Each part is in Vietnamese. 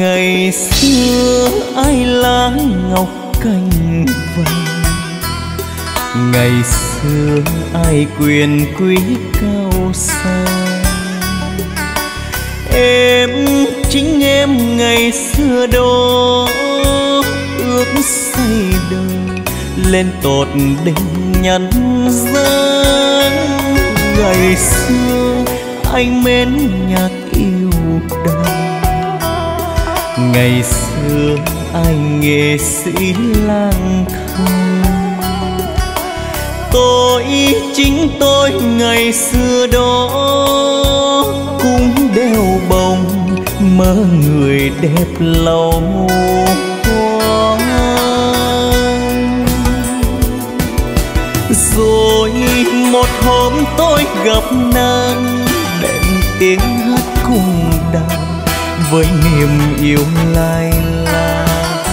Ngày xưa ai lá ngọc cành vàng, ngày xưa ai quyền quý cao sang. Em chính em ngày xưa đó ước say đời lên tột đỉnh nhân gian. Ngày xưa anh mến nhạc yêu đời, ngày xưa anh nghệ sĩ lang thang. Chính tôi ngày xưa đó cũng đeo bồng mơ người đẹp lâu quá. Rồi một hôm tôi gặp nàng, đệm tiếng hát cùng đàn với niềm yêu lai la.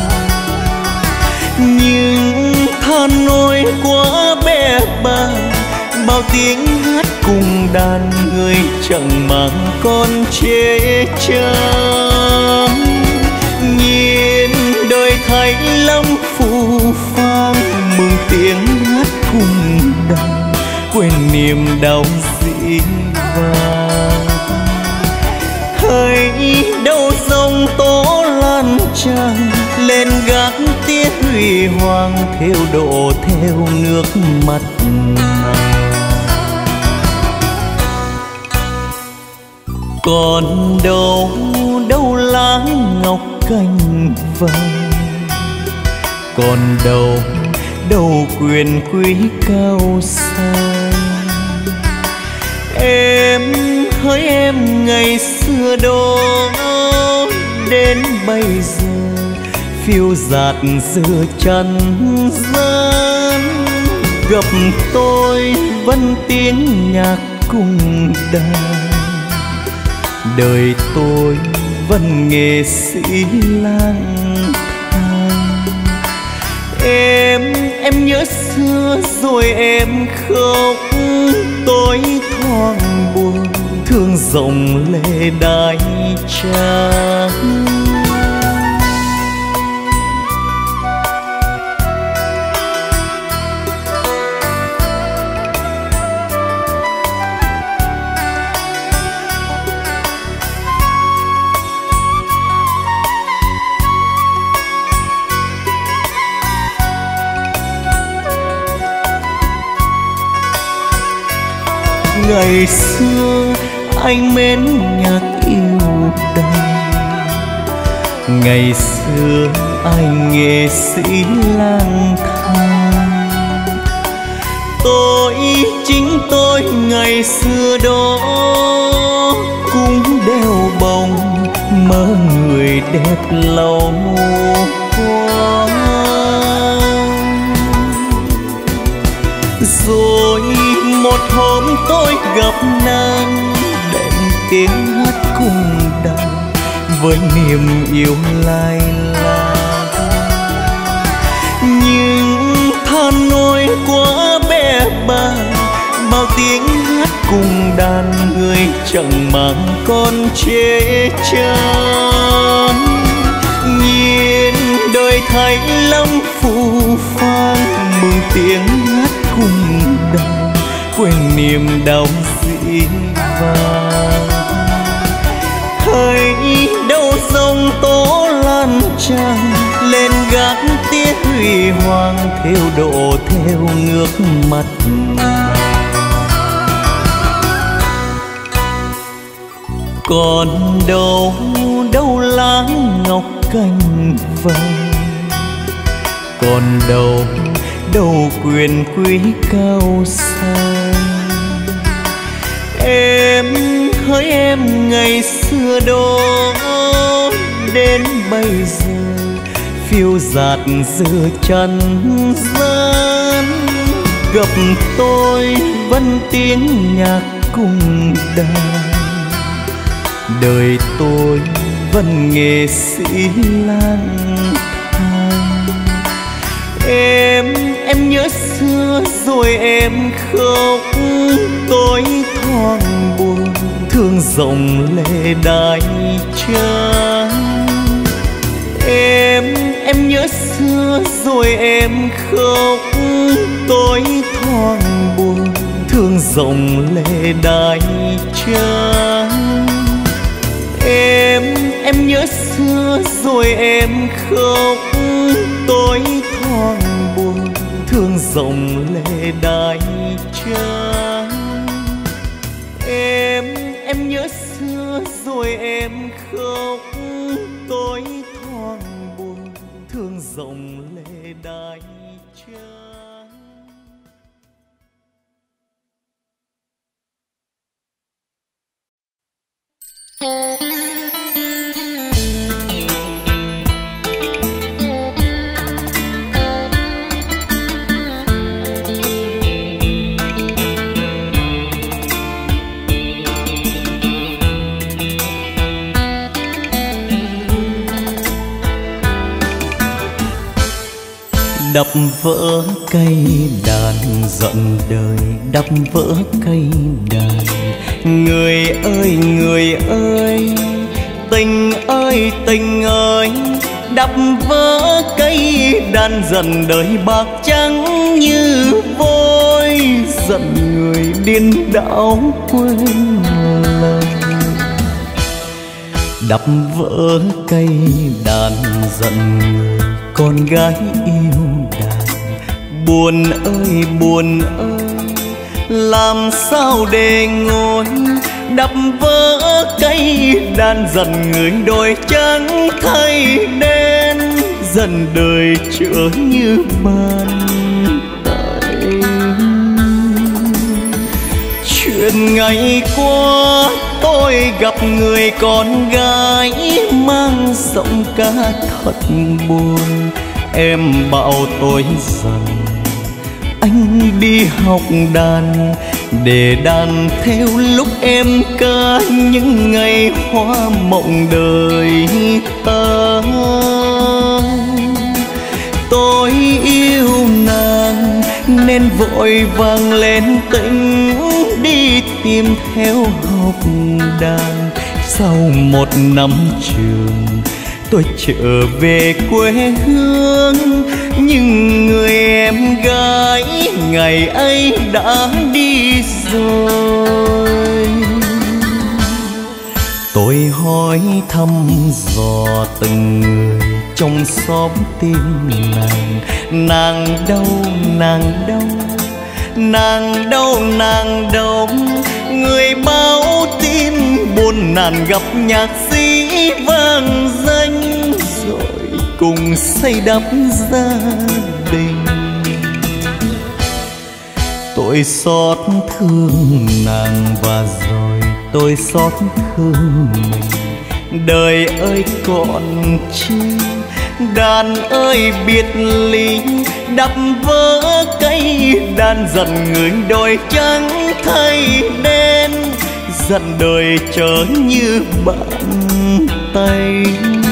Nhưng than nỗi quá bé bàng, bao tiếng hát cùng đàn người chẳng mang con chê chán. Nhìn đời thay lắm phù phang, mừng tiếng hát cùng đàn quên niềm đau dĩ vang. Hãy đâu dòng tố lan tràn lên gác tía huy hoàng, theo độ theo nước mắt nàng. Còn đâu đâu lá ngọc cành vàng, còn đâu đâu quyền quý cao sang. Em hỡi em ngày xưa đó đến bây giờ phiêu dạt giữa trần gian. Gặp tôi vẫn tiếng nhạc cùng đàn, đời tôi vẫn nghệ sĩ lang thang. Em nhớ xưa rồi em khóc, tôi thoáng buồn thương dòng lệ đai trắng. Ngày xưa anh mến nhạc yêu đời, ngày xưa anh nghệ sĩ lang thang. Chính tôi ngày xưa đó cũng đeo bồng mơ người đẹp lâu quá. Rồi một hôm tôi gặp nàng, đệm tiếng hát cùng đàn với niềm yêu lai la. Nhưng than nỗi quá bé bàng, bao tiếng hát cùng đàn người chẳng mang con chê chán. Nhìn đời thay lắm phù phang, mừng tiếng hát cùng đàn quên niềm đau dĩ vang. Hãy đâu dòng tố lan tràn lên gác tía huy hoàng, theo độ theo nước mắt nàng. Còn đâu đâu lá ngọc cành vàng, còn đâu đâu quyền quý cao sang. Em hỡi em ngày xưa đó đến bây giờ phiêu dạt giữa trần gian. Gặp tôi vẫn tiếng nhạc cùng đàn, đời tôi vẫn nghệ sĩ lang thang. Em nhớ xưa rồi em khóc, tôi thoáng buồn thương dòng lệ đai trắng. Em nhớ xưa rồi em khóc, tối thoáng buồn thương dòng lệ đai trắng. Em nhớ xưa rồi em khóc, tối thoáng buồn thương dòng lệ đai trắng. Em nhớ xưa rồi em khóc, tối thoáng buồn thương dòng lệ đai trắng. Đập vỡ cây đàn giận đời, đập vỡ cây đàn. Người ơi, tình ơi, đập vỡ cây đàn giận đời bạc trắng như vôi. Giận người điên đảo quên lời. Đập vỡ cây đàn giận người con gái yêu đàn. Buồn ơi, làm sao để ngồi. Đập vỡ cây đàn dần người đôi trắng thay đen. Dần đời trở như bàn tay. Chuyện ngày qua tôi gặp người con gái mang giọng ca thật buồn. Em bảo tôi rằng anh đi học đàn để đàn theo lúc em ca những ngày hoa mộng đời ta. Tôi yêu nàng nên vội vàng lên tỉnh đi tìm theo học đàn. Sau một năm trường tôi trở về quê hương, nhưng người em gái ngày ấy đã đi rồi. Tôi hỏi thăm dò từng người trong xóm tim nàng. Nàng đâu, nàng đâu, nàng đâu, nàng đâu. Người báo tin buồn nàng gặp nhạc sĩ vang danh, rồi cùng xây đắp gia đình. Tôi xót thương nàng và rồi tôi xót thương mình. Đời ơi còn chi, đàn ơi biệt ly. Đập vỡ cây đàn dần người đôi trắng thay đen. Dần đời trở như bàn tay.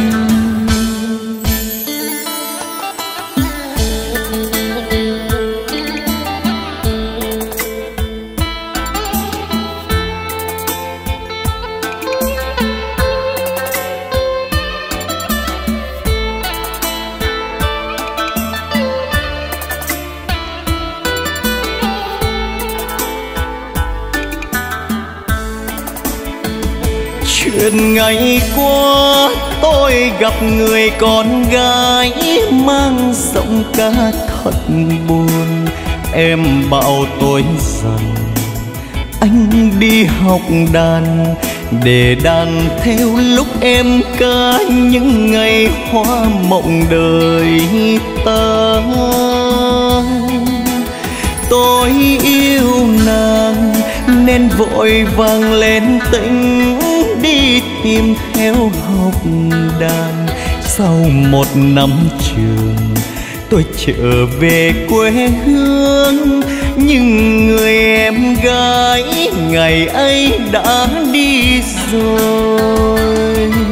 Chuyện ngày qua tôi gặp người con gái mang giọng ca thật buồn. Em bảo tôi rằng anh đi học đàn để đàn theo lúc em ca những ngày hoa mộng đời ta. Tôi yêu nàng nên vội vàng lên tỉnh đi tìm theo học đàn. Sau một năm trường tôi trở về quê hương, nhưng người em gái ngày ấy đã đi rồi.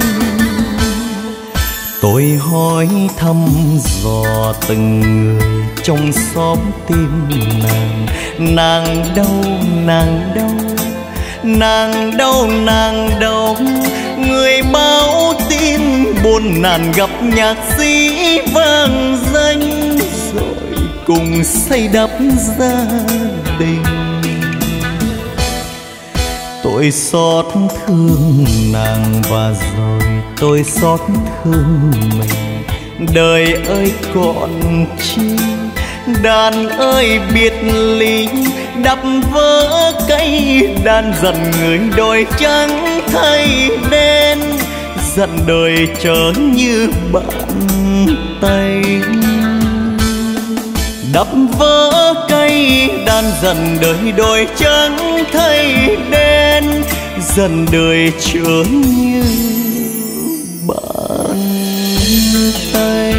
Tôi hỏi thăm dò từng người trong xóm tim nàng. Nàng đâu, nàng đâu, nàng đâu, nàng đâu. người báo tin buồn nàn gặp nhạc sĩ vang danh, rồi cùng xây đắp gia đình. Tôi xót thương nàng và rồi tôi xót thương mình. Đời ơi còn chi, đàn ơi biệt ly, đắp vỡ cây đàn dần người đôi trắng thay đen, dần đời trở như bạn tay. Đắp vỡ cây đàn dần đời đôi trắng thay đen, dần đời trở như bạn tay.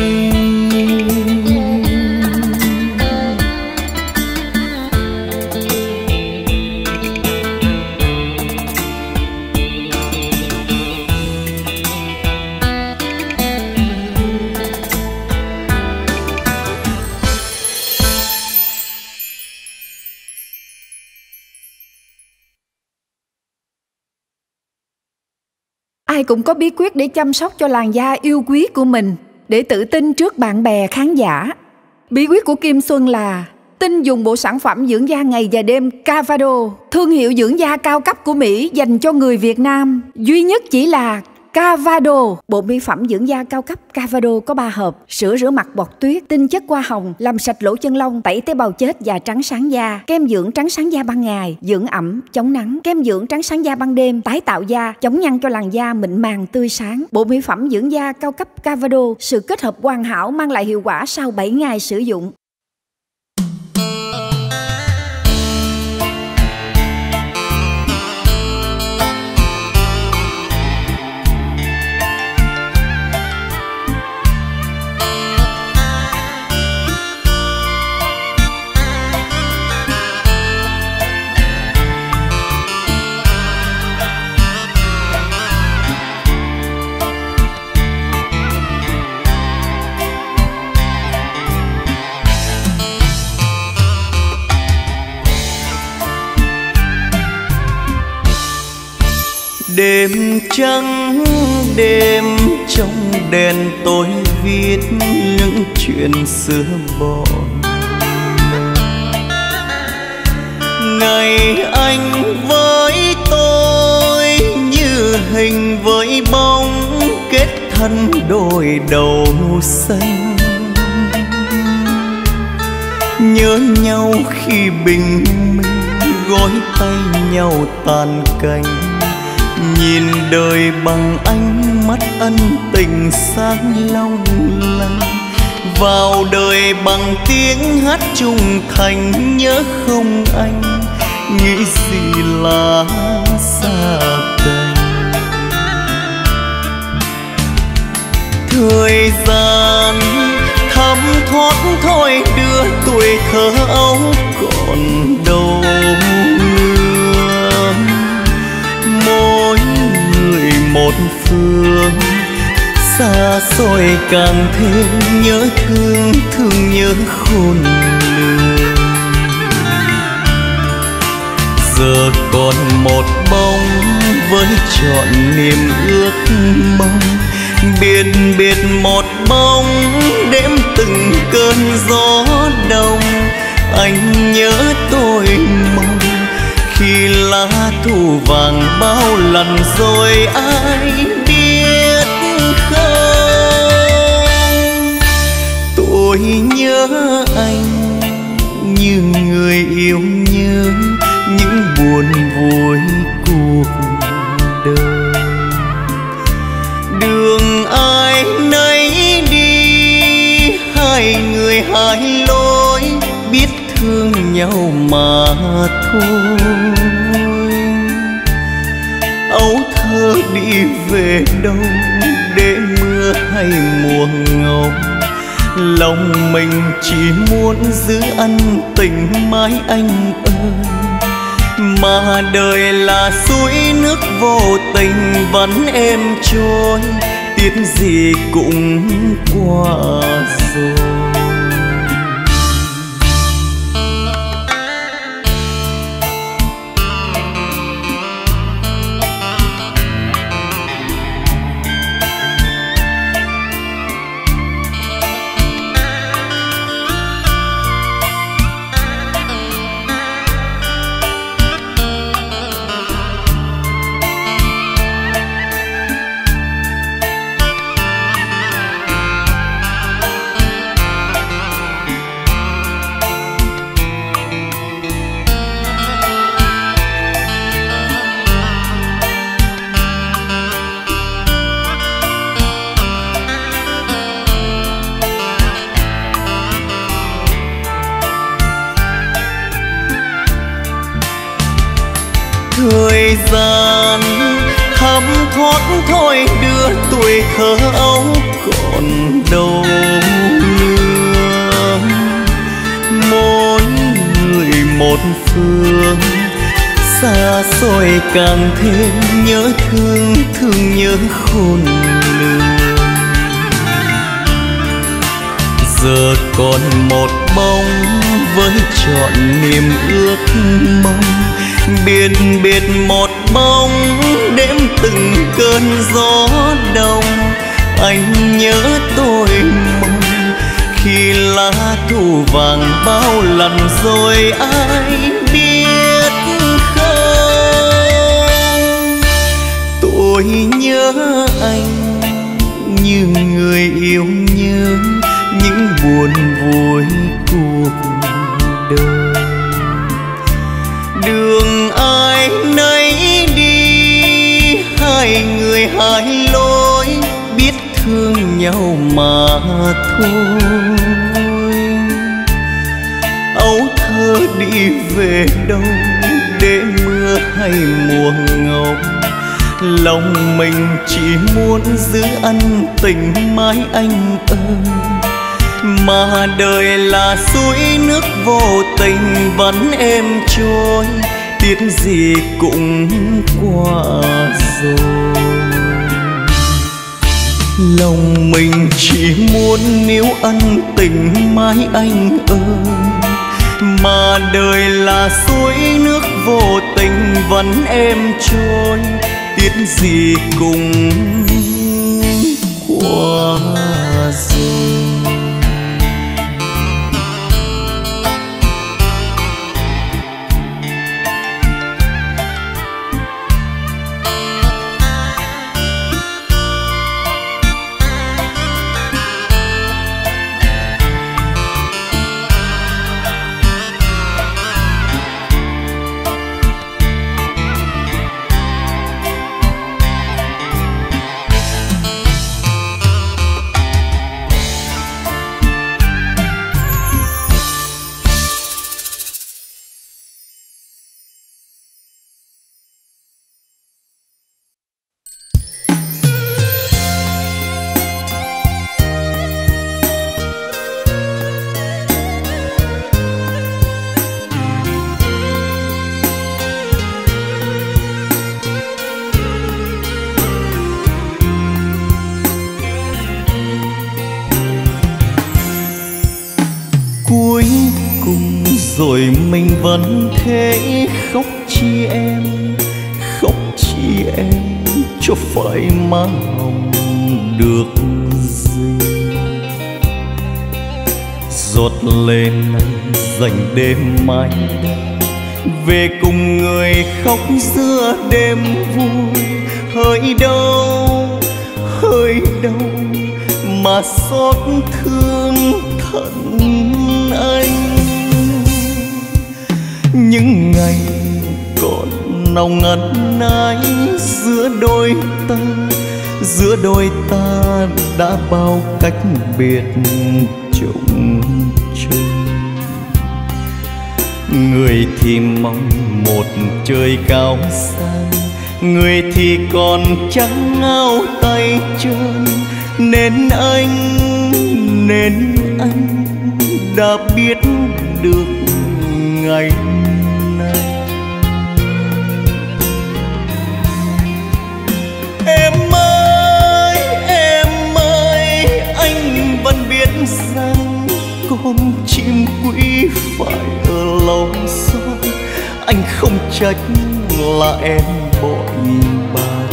Ai cũng có bí quyết để chăm sóc cho làn da yêu quý của mình, để tự tin trước bạn bè khán giả. Bí quyết của Kim Xuân là tin dùng bộ sản phẩm dưỡng da ngày và đêm Cavado, thương hiệu dưỡng da cao cấp của Mỹ dành cho người Việt Nam. Duy nhất chỉ là Cavado. Bộ mỹ phẩm dưỡng da cao cấp Cavado có 3 hộp: sữa rửa mặt bọt tuyết, tinh chất hoa hồng làm sạch lỗ chân lông, tẩy tế bào chết và trắng sáng da, kem dưỡng trắng sáng da ban ngày, dưỡng ẩm chống nắng, kem dưỡng trắng sáng da ban đêm, tái tạo da, chống nhăn cho làn da mịn màng tươi sáng. Bộ mỹ phẩm dưỡng da cao cấp Cavado, sự kết hợp hoàn hảo mang lại hiệu quả sau 7 ngày sử dụng. Đêm trắng đêm trong đèn tôi viết những chuyện xưa bọn. Ngày anh với tôi như hình với bóng, kết thân đôi đầu xanh. Nhớ nhau khi bình minh, gối tay nhau tàn cành. Nhìn đời bằng ánh mắt ân tình sáng long lanh, vào đời bằng tiếng hát trung thành. Nhớ không anh, nghĩ gì là xa cách. Thời gian thấm thoát thôi đưa tuổi thơ ấu còn đâu nữa. Mỗi người một phương, xa xôi càng thêm nhớ thương, thương nhớ khôn lường. Giờ còn một bóng với trọn niềm ước mong, biệt biệt một bóng đêm từng cơn gió đông. Anh nhớ tôi mong khi lá thu vàng bao lần rồi ai biết không. Tôi nhớ anh như người yêu nhớ những buồn vui cuộc đời. Đường ai nấy đi, hai người hai lối, biết thương nhau mà thôi. Ấu thơ đi về đâu để mưa hay mùa ngâu, lòng mình chỉ muốn giữ ân tình mãi anh ơi. Mà đời là suối nước vô tình vẫn êm trôi, tiếc gì cũng qua rồi. Thời gian thấm thoát thôi đưa tuổi thơ ấu còn đâu nữa. Mỗi người một phương, xa xôi càng thêm nhớ thương, thương nhớ khôn lường. Giờ còn một bóng với trọn niềm ước mong, biệt biệt một bóng đêm từng cơn gió đông. Anh nhớ tôi mong khi lá thu vàng bao lần rồi ai biết không. Tôi nhớ anh như người yêu nhớ những buồn vui cuộc đời. Đường ai nấy đi, hai người hai lối, biết thương nhau mà thôi. Ấu thơ đi về đâu để mưa hay mùa ngâu, lòng mình chỉ muốn giữ ân tình mãi anh ơi. Mà đời là suối nước vô tình vẫn êm trôi, tiếc gì cũng qua rồi. Lòng mình chỉ muốn níu ân tình mãi anh ơi. Mà đời là suối nước vô tình vẫn êm trôi, tiếc gì cũng qua rồi. Rồi mình vẫn thế khóc chi em, khóc chi em, cho phải má hồng được gì. Giọt lệ này dành đêm mai đây, về cùng người khóc giữa đêm vui. Hỡi đâu mà xót thương thân anh. Những ngày còn nồng ân ái giữa đôi ta đã bao cách biệt chồng chung. Người thì mong một trời cao xa, người thì còn trắng áo tay trơn. Nên anh đã biết được ngày nay. Em ơi, anh vẫn biết rằng con chim quý phải ở lòng son. Anh không trách là em bội bạc,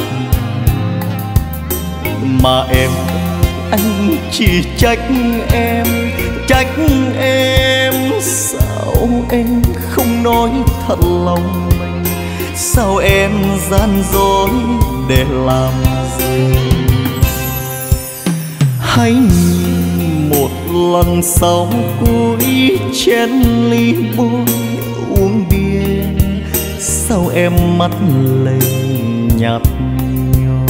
mà em anh chỉ trách em. Sao em không nói thật lòng mình, sao em gian dối để làm gì. Hãy nhìn một lần sau cuối chén ly bôi uống bia, sao em mắt lệ nhạt nhòa.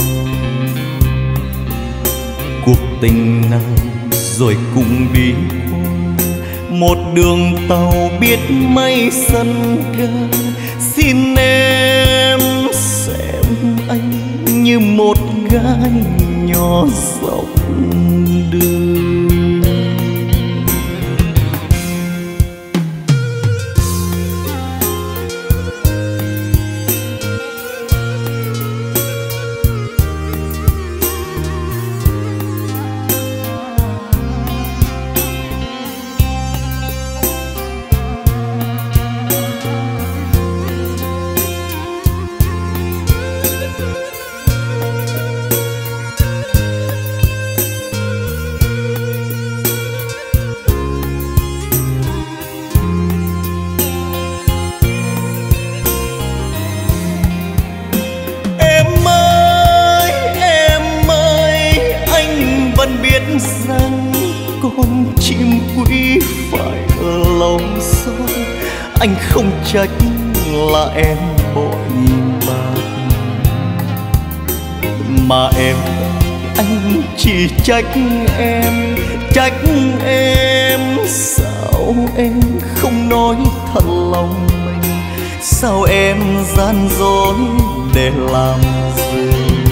Cuộc tình nào rồi cũng đi qua, một đường tàu biết mây sân ga. Xin em như một gái nhỏ dọc đường. Rằng con chim quý phải ở lòng soi, anh không trách là em bội bạc, mà anh chỉ trách em sao em không nói thật lòng mình, sao em gian dối để làm gì.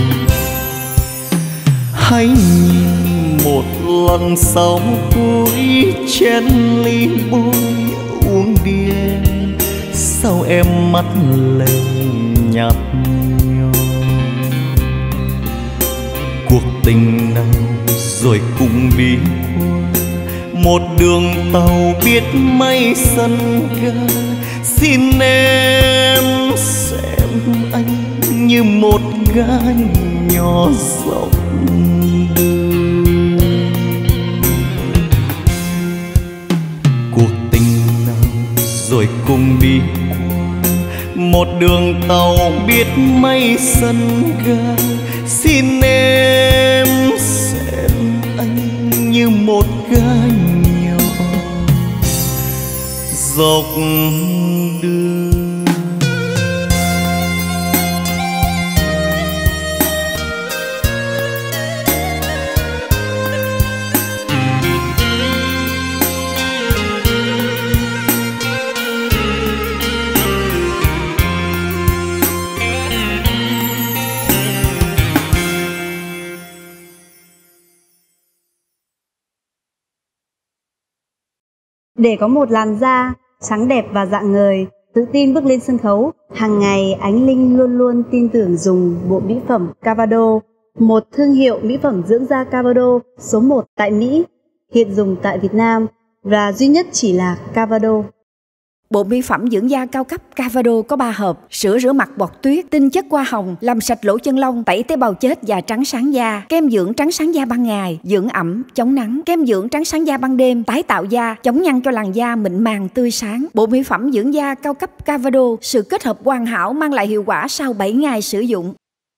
Hãy nhìn một lần sau cuối chén ly bôi uống điên, sao em mắt lên nhạt nhòa. Cuộc tình nào rồi cũng đi qua, một đường tàu biết mấy sân ga. Xin em xem anh như một gái nhỏ dọc đường. Cuộc tình nào rồi cùng đi qua, một đường tàu biết mấy sân ga. Xin em xem anh như một gái nhỏ dọc đường. Để có một làn da trắng đẹp và rạng ngời, tự tin bước lên sân khấu, hàng ngày Ánh Linh luôn luôn tin tưởng dùng bộ mỹ phẩm Cavado, một thương hiệu mỹ phẩm dưỡng da Cavado số 1 tại Mỹ, hiện dùng tại Việt Nam và duy nhất chỉ là Cavado. Bộ mỹ phẩm dưỡng da cao cấp Cavado có 3 hộp: sữa rửa mặt bọt tuyết, tinh chất hoa hồng làm sạch lỗ chân lông, tẩy tế bào chết và trắng sáng da, kem dưỡng trắng sáng da ban ngày, dưỡng ẩm, chống nắng, kem dưỡng trắng sáng da ban đêm, tái tạo da, chống nhăn cho làn da mịn màng tươi sáng. Bộ mỹ phẩm dưỡng da cao cấp Cavado, sự kết hợp hoàn hảo mang lại hiệu quả sau 7 ngày sử dụng.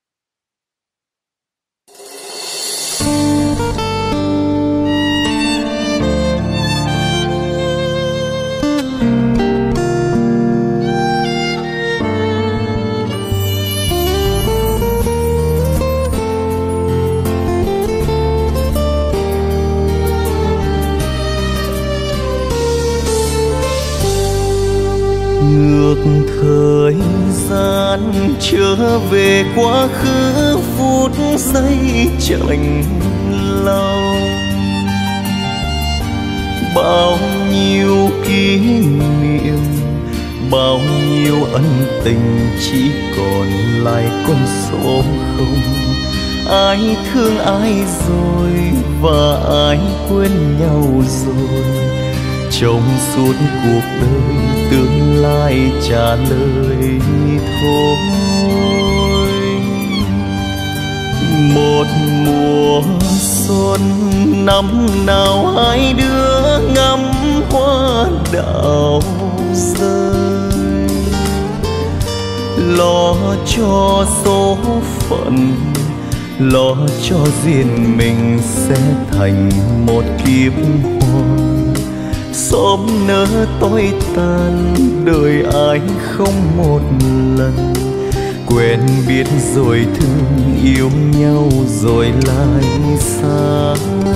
Ngược thời gian trở về quá khứ, phút giây chạnh lòng. Bao nhiêu kỷ niệm, bao nhiêu ân tình chỉ còn lại con số không. Ai thương ai rồi và ai quên nhau rồi, trong suốt cuộc đời tương lai trả lời thôi. Một mùa xuân năm nào hai đứa ngắm hoa đào rơi, lo cho số phận, lo cho duyên mình sẽ thành một kiếp hoa. Xóm nỡ tối tàn, đời ai không một lần, quen biết rồi thương yêu nhau rồi lại xa.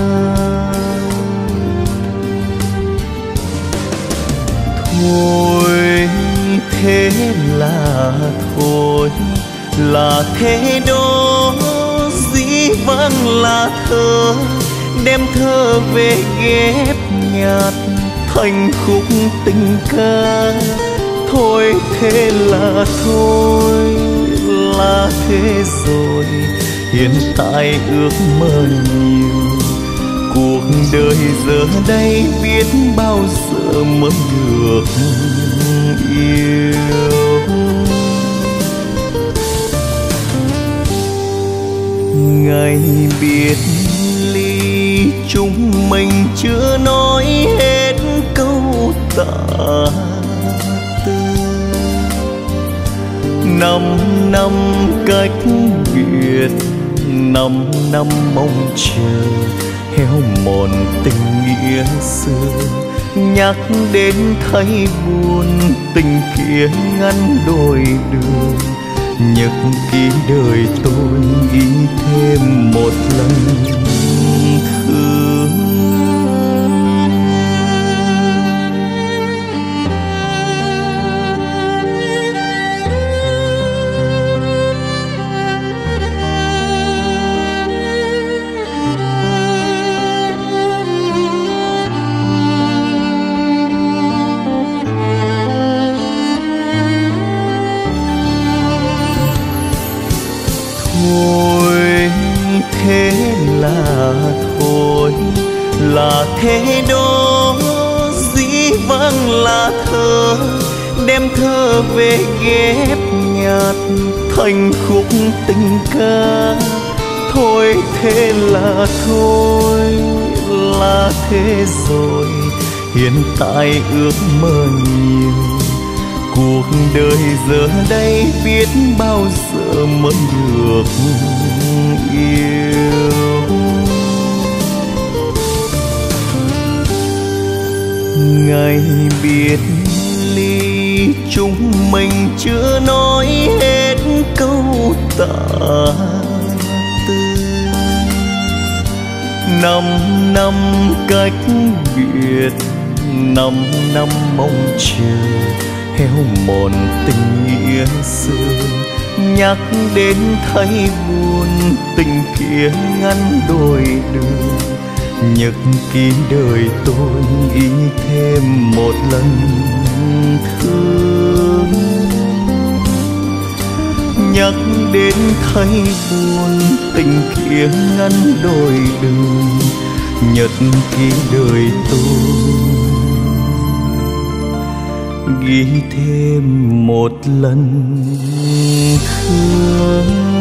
Thôi thế là thôi, là thế đó dĩ vãng là thơ, đem thơ về ghép nhạt thành khúc tình ca. Thôi thế là thôi, là thế rồi, hiện tại ước mơ nhiều. Cuộc đời giờ đây biết bao giờ mới được yêu. Ngày biệt ly chúng mình chưa nói hết câu tạ tư. 5 năm cách biệt, 5 năm mong chờ héo mòn tình nghĩa xưa. Nhắc đến thấy buồn, tình kia ngăn đôi đường. Nhật ký đời tôi ghi thêm một lần thương. Thế là thôi, là thế đó, dĩ vãng là thơ, đem thơ về ghép nhạt thành khúc tình ca. Thôi thế là thôi, là thế rồi, hiện tại ước mơ nhiều. Cuộc đời giờ đây biết bao giờ mới được yêu. Ngày biệt ly chúng mình chưa nói hết câu tạ tư. 5 năm cách biệt, 5 năm mong chờ héo mòn tình nghĩa xưa. Nhắc đến thấy buồn, tình kia ngăn đôi đường. Nhật ký đời tôi ghi thêm một lần thương. Nhắc đến thấy buồn, tình kia ngăn đôi đường. Nhật ký đời tôi ghi thêm một lần thương.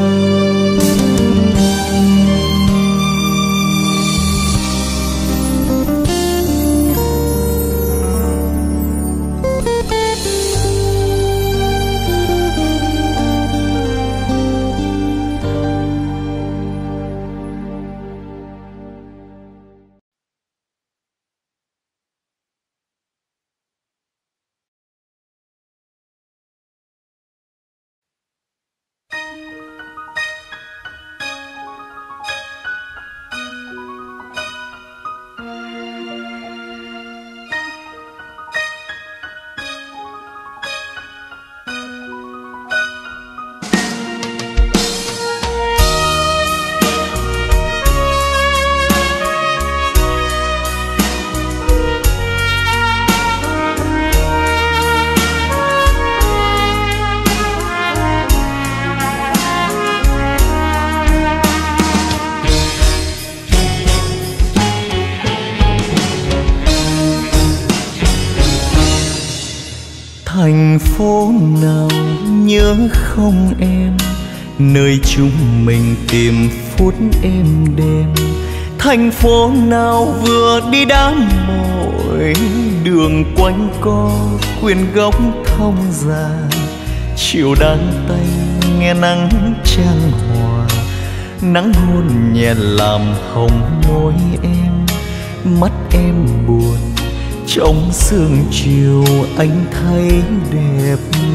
Thành phố nào nhớ không em, nơi chúng mình tìm phút êm đêm. Thành phố nào vừa đi đám mỏi, đường quanh co quyên góc thông già. Chiều đan tay nghe nắng trang hòa, nắng hôn nhẹ làm hồng môi em. Mắt em buồn trong sương chiều, anh thấy đẹp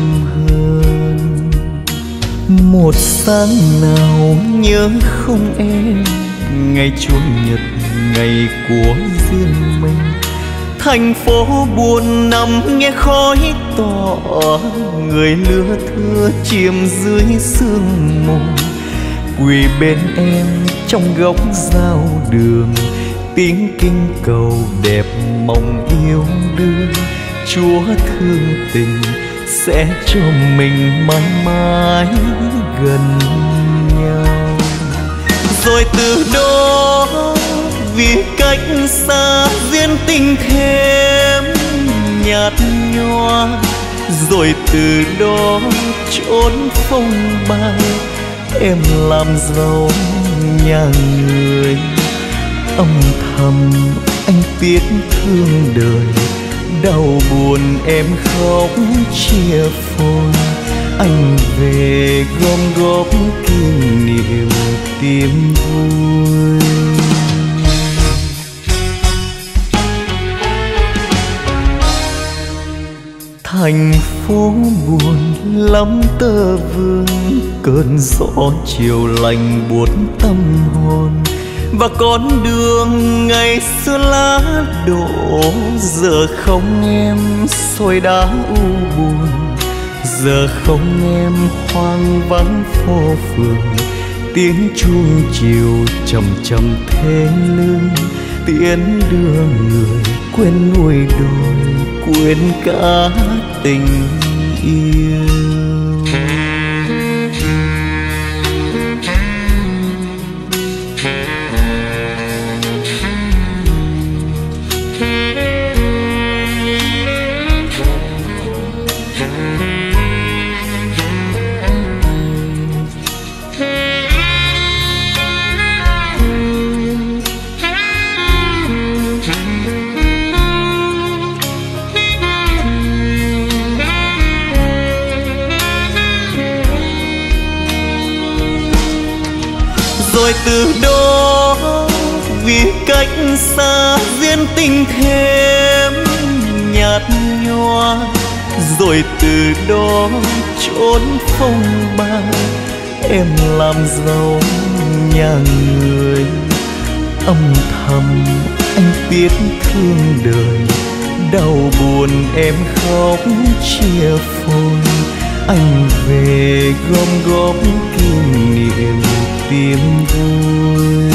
hơn. Một sáng nào nhớ không em, ngày Chủ nhật ngày của riêng mình. Thành phố buồn nằm nghe khói tỏ, người lứa thưa chìm dưới sương mù. quỳ bên em trong góc giao đường, tiếng kinh cầu đẹp mong yêu đương. Chúa thương tình sẽ cho mình mãi mãi gần nhau. Rồi từ đó vì cách xa duyên tình thêm nhạt nhòa, rồi từ đó trốn phong ba em làm dâu nhà người. Âm thầm anh tiếc thương đời, đau buồn em khóc chia phôi. Anh về gom góp kỷ niệm tìm vui. Thành phố buồn lắm tơ vương, cơn gió chiều lạnh buốt tâm hồn. Và con đường ngày xưa lá đổ, giờ không em xôi đá u buồn. Giờ không em hoang vắng phố phường, tiếng chuông chiều chầm chầm thế lưng. Tiễn đưa người quên núi đồi, quên cả tình yêu. Rồi từ đó vì cách xa duyên tình thêm nhạt nhòa, rồi từ đó trốn phong ba em làm dâu nhà người. Âm thầm anh tiếc thương đời, đau buồn em khóc chia phôi. Anh về gom góp kỷ niệm tìm vui.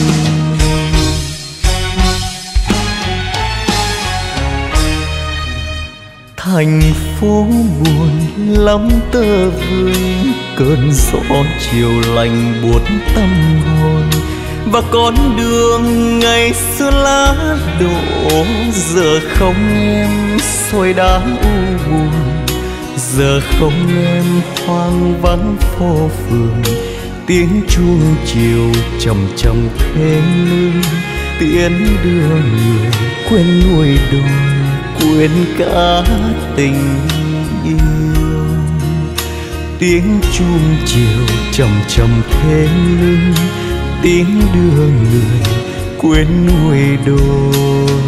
Thành phố buồn lắm tơ vương, cơn gió chiều lạnh buốt tâm hồn. Và con đường ngày xưa lá đổ, giờ không em xôi đá u buồn. Giờ không em hoang vắng phố phường, tiếng chuông chiều chầm chầm thế lưng. Tiễn đưa người quên núi đồi, quên cả tình yêu. Tiếng chuông chiều chầm chầm thế lưng, tiếng đưa người quên núi đồi,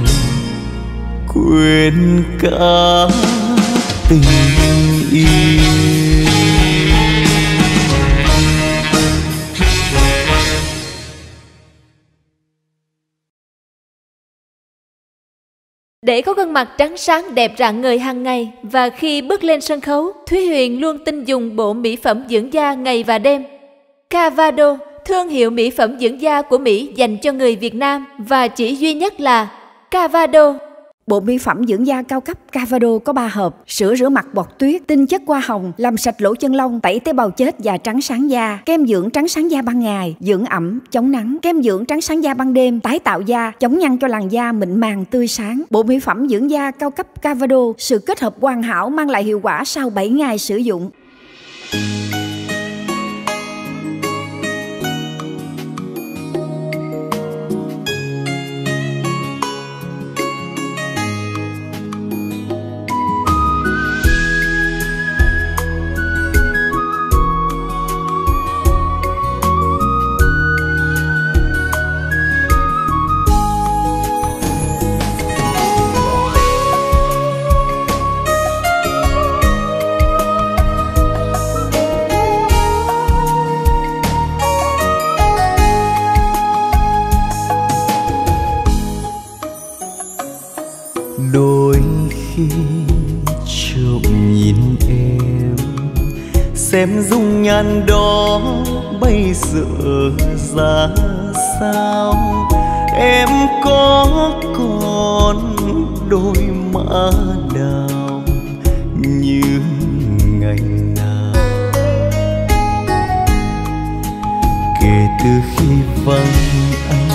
quên cả tình yêu. Để có gương mặt trắng sáng đẹp rạng ngời hàng ngày, và khi bước lên sân khấu, Thúy Huyền luôn tin dùng bộ mỹ phẩm dưỡng da ngày và đêm. Cavado, thương hiệu mỹ phẩm dưỡng da của Mỹ dành cho người Việt Nam và chỉ duy nhất là Cavado. Bộ mỹ phẩm dưỡng da cao cấp Cavado có 3 hộp: sữa rửa mặt bọt tuyết, tinh chất hoa hồng làm sạch lỗ chân lông, tẩy tế bào chết và trắng sáng da, kem dưỡng trắng sáng da ban ngày, dưỡng ẩm chống nắng, kem dưỡng trắng sáng da ban đêm, tái tạo da, chống nhăn cho làn da mịn màng tươi sáng. Bộ mỹ phẩm dưỡng da cao cấp Cavado, sự kết hợp hoàn hảo mang lại hiệu quả sau 7 ngày sử dụng. Đôi khi trộm nhìn em, xem dung nhan đó bây giờ ra sao? Em có còn đôi má đào như ngày nào? Kể từ khi vắng anh,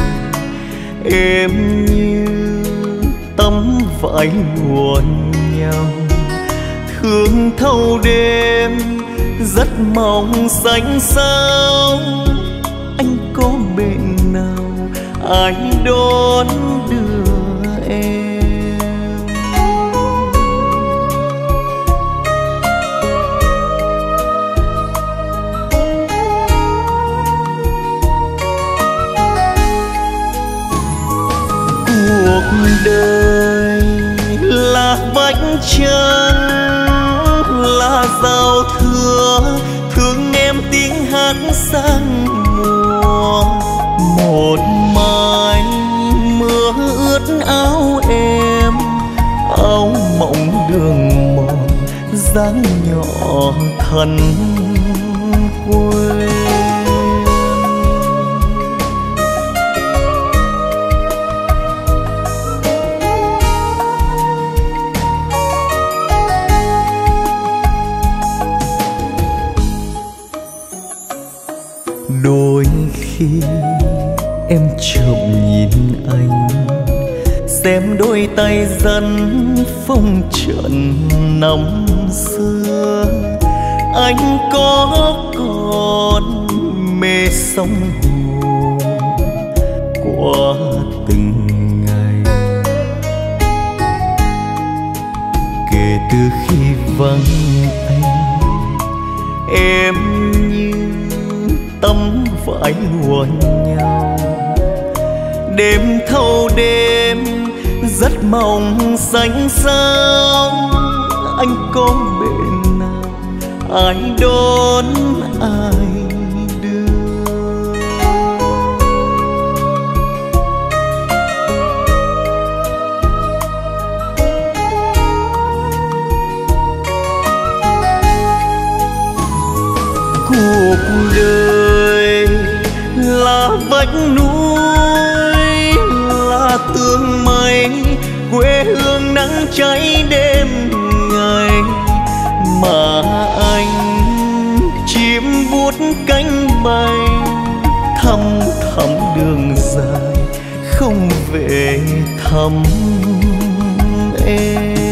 em như tấm vải lụa nhau, thương thâu đêm rất mong xanh sao. Anh có bên nào ai đón đưa em? Cuộc đời là vách chân, là giao thừa, thương em tiếng hát sang mùa. Một mai mưa ướt áo em, áo mộng đường mòn dáng nhỏ thân quê. Đôi khi em chợt nhìn anh, xem đôi tay dẫn phong trần năm xưa. Anh có còn mê sóng hồ qua từng ngày? Kể từ khi vắng anh, em như tấm vải lụa nhau, đêm thâu đêm rất mong xanh sao. Anh có bên nào ai đón ai đưa? Cuộc đời là vách núi, là tường mây, quê hương nắng cháy đêm ngày. Mà anh chim vuốt cánh bay, thăm thăm đường dài không về thăm em.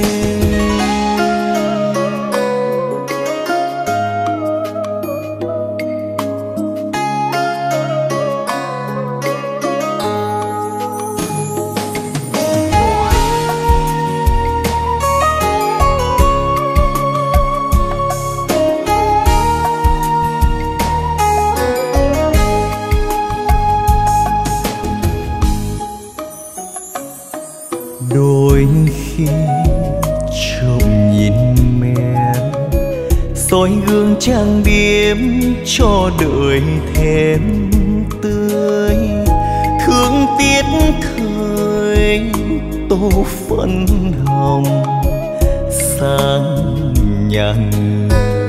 Đôi khi trộm nhìn mẹ, soi gương trang điểm cho đời thêm tươi. Thương tiếc thời tô phấn hồng sang nhà người,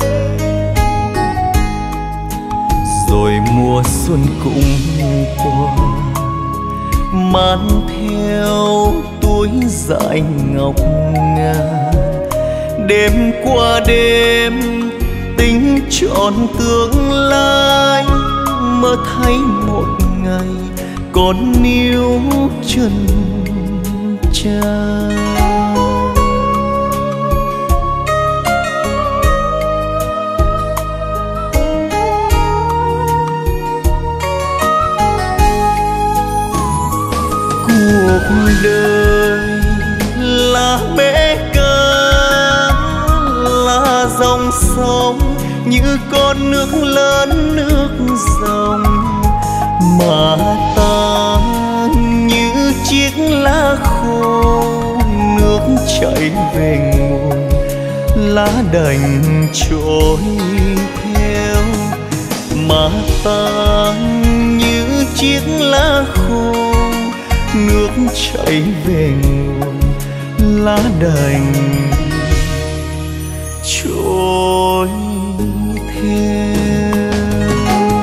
rồi mùa xuân cũng qua, mang theo túi dại ngọc ngà. Đêm qua đêm tính trọn tương lai, mơ thấy một ngày còn níu chân cha. Cuộc đời là bể cá, là dòng sông như con nước lớn nước dòng. Mà ta như chiếc lá khô, nước chảy về nguồn, lá đành trôi theo. Mà ta như chiếc lá khô, nước chảy về nguồn, lá đành trôi theo.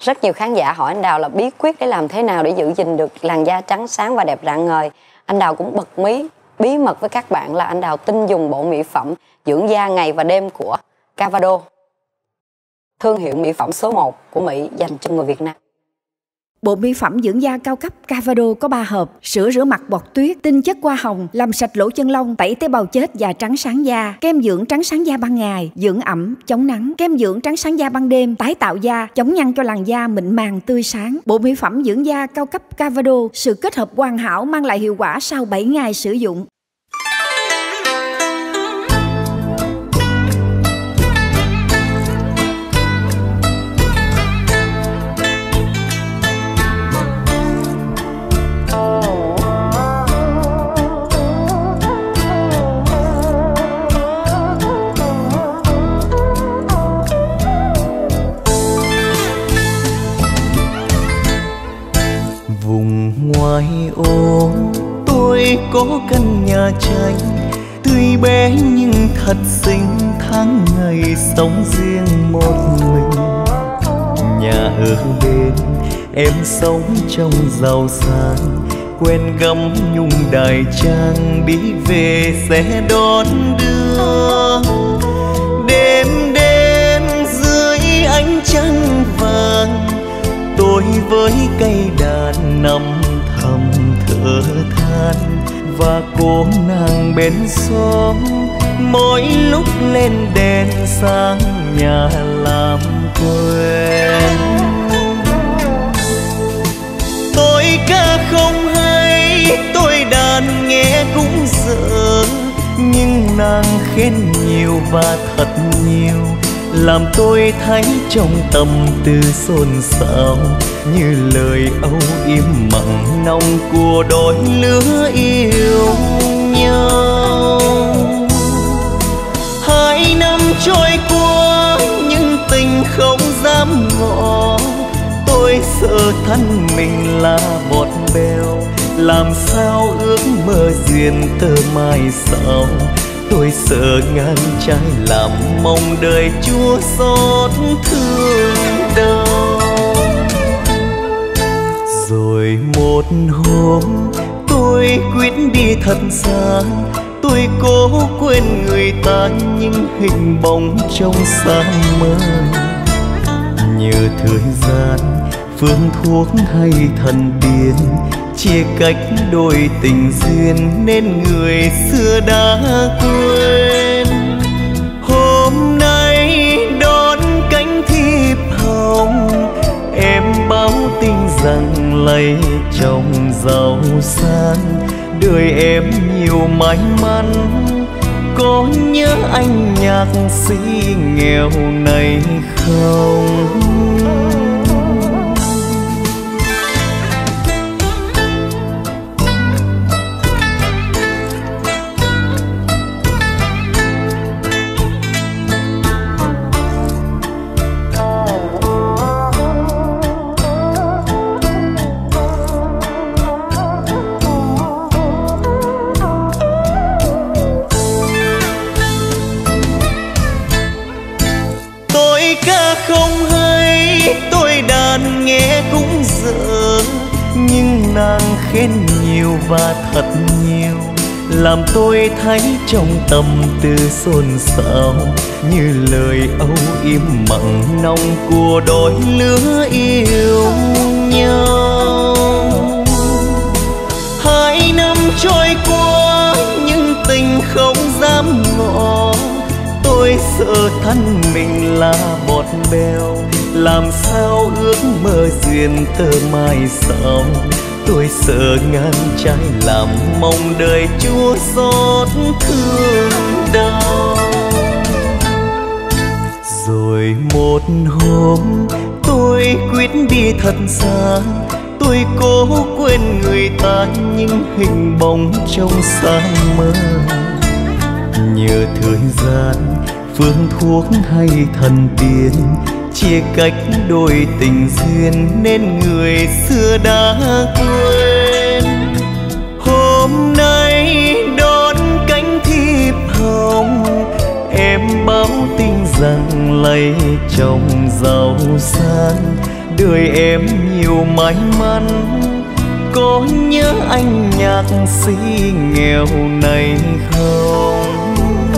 Rất nhiều khán giả hỏi anh Đào là bí quyết để làm thế nào để giữ gìn được làn da trắng sáng và đẹp rạng ngời. Anh Đào cũng bật mí bí mật với các bạn là anh Đào tin dùng bộ mỹ phẩm dưỡng da ngày và đêm của Cavado, thương hiệu mỹ phẩm số 1 của Mỹ dành cho người Việt Nam. Bộ mỹ phẩm dưỡng da cao cấp Cavado có 3 hộp: sữa rửa mặt bọt tuyết, tinh chất hoa hồng làm sạch lỗ chân lông, tẩy tế bào chết và trắng sáng da, kem dưỡng trắng sáng da ban ngày, dưỡng ẩm, chống nắng, kem dưỡng trắng sáng da ban đêm, tái tạo da, chống nhăn cho làn da mịn màng tươi sáng. Bộ mỹ phẩm dưỡng da cao cấp Cavado, sự kết hợp hoàn hảo mang lại hiệu quả sau 7 ngày sử dụng. Ngoài ô tôi có căn nhà tranh tươi bé nhưng thật xinh, tháng ngày sống riêng một mình. Nhà ở bên em sống trong giàu sang, quen gấm nhung đài trang, đi về sẽ đón đưa. Đêm đêm dưới ánh trăng vàng, tôi với cây đàn nằm thầm thở than, và cô nàng bên xóm mỗi lúc lên đèn sáng nhà làm quen. Tôi ca không hay, tôi đàn nghe cũng dở, nhưng nàng khen nhiều và thật nhiều, làm tôi thấy trong tâm tư xôn xao, như lời âu yếm mặn nồng của đôi lứa yêu nhau. 2 năm trôi qua nhưng tình không dám ngỏ, tôi sợ thân mình là bọt bèo, làm sao ước mơ duyên tơ mai sau. Tôi sợ ngang trái làm mong đời chua xót thương đau. Rồi một hôm tôi quyết đi thật xa, tôi cố quên người ta nhưng hình bóng trong sáng mơ. Nhờ thời gian, phương thuốc hay thần tiên chia cách đôi tình duyên, nên người xưa đã quên. Hôm nay đón cánh thiệp hồng, em báo tin rằng lấy chồng giàu sang, đời em nhiều may mắn. Có nhớ anh nhạc sĩ nghèo này không? Nghe cũng dở, nhưng nàng khen nhiều và thật nhiều, làm tôi thấy trong tâm tư xôn xao, như lời âu yếm mặn nồng của đôi lứa yêu nhau. 2 năm trôi qua nhưng tình không dám ngỏ, tôi sợ thân mình là bọt bèo, làm sao ước mơ duyên tơ mai sau. Tôi sợ ngang trái làm mong đời chua xót thương đau. Rồi một hôm tôi quyết đi thật xa, tôi cố quên người ta nhưng hình bóng trong sáng mơ. Nhờ thời gian, phương thuốc hay thần tiên chia cách đôi tình duyên, nên người xưa đã quên. Hôm nay đón cánh thiệp hồng, em báo tin rằng lấy chồng giàu sang, đời em nhiều may mắn, có nhớ anh nhạc sĩ nghèo này không?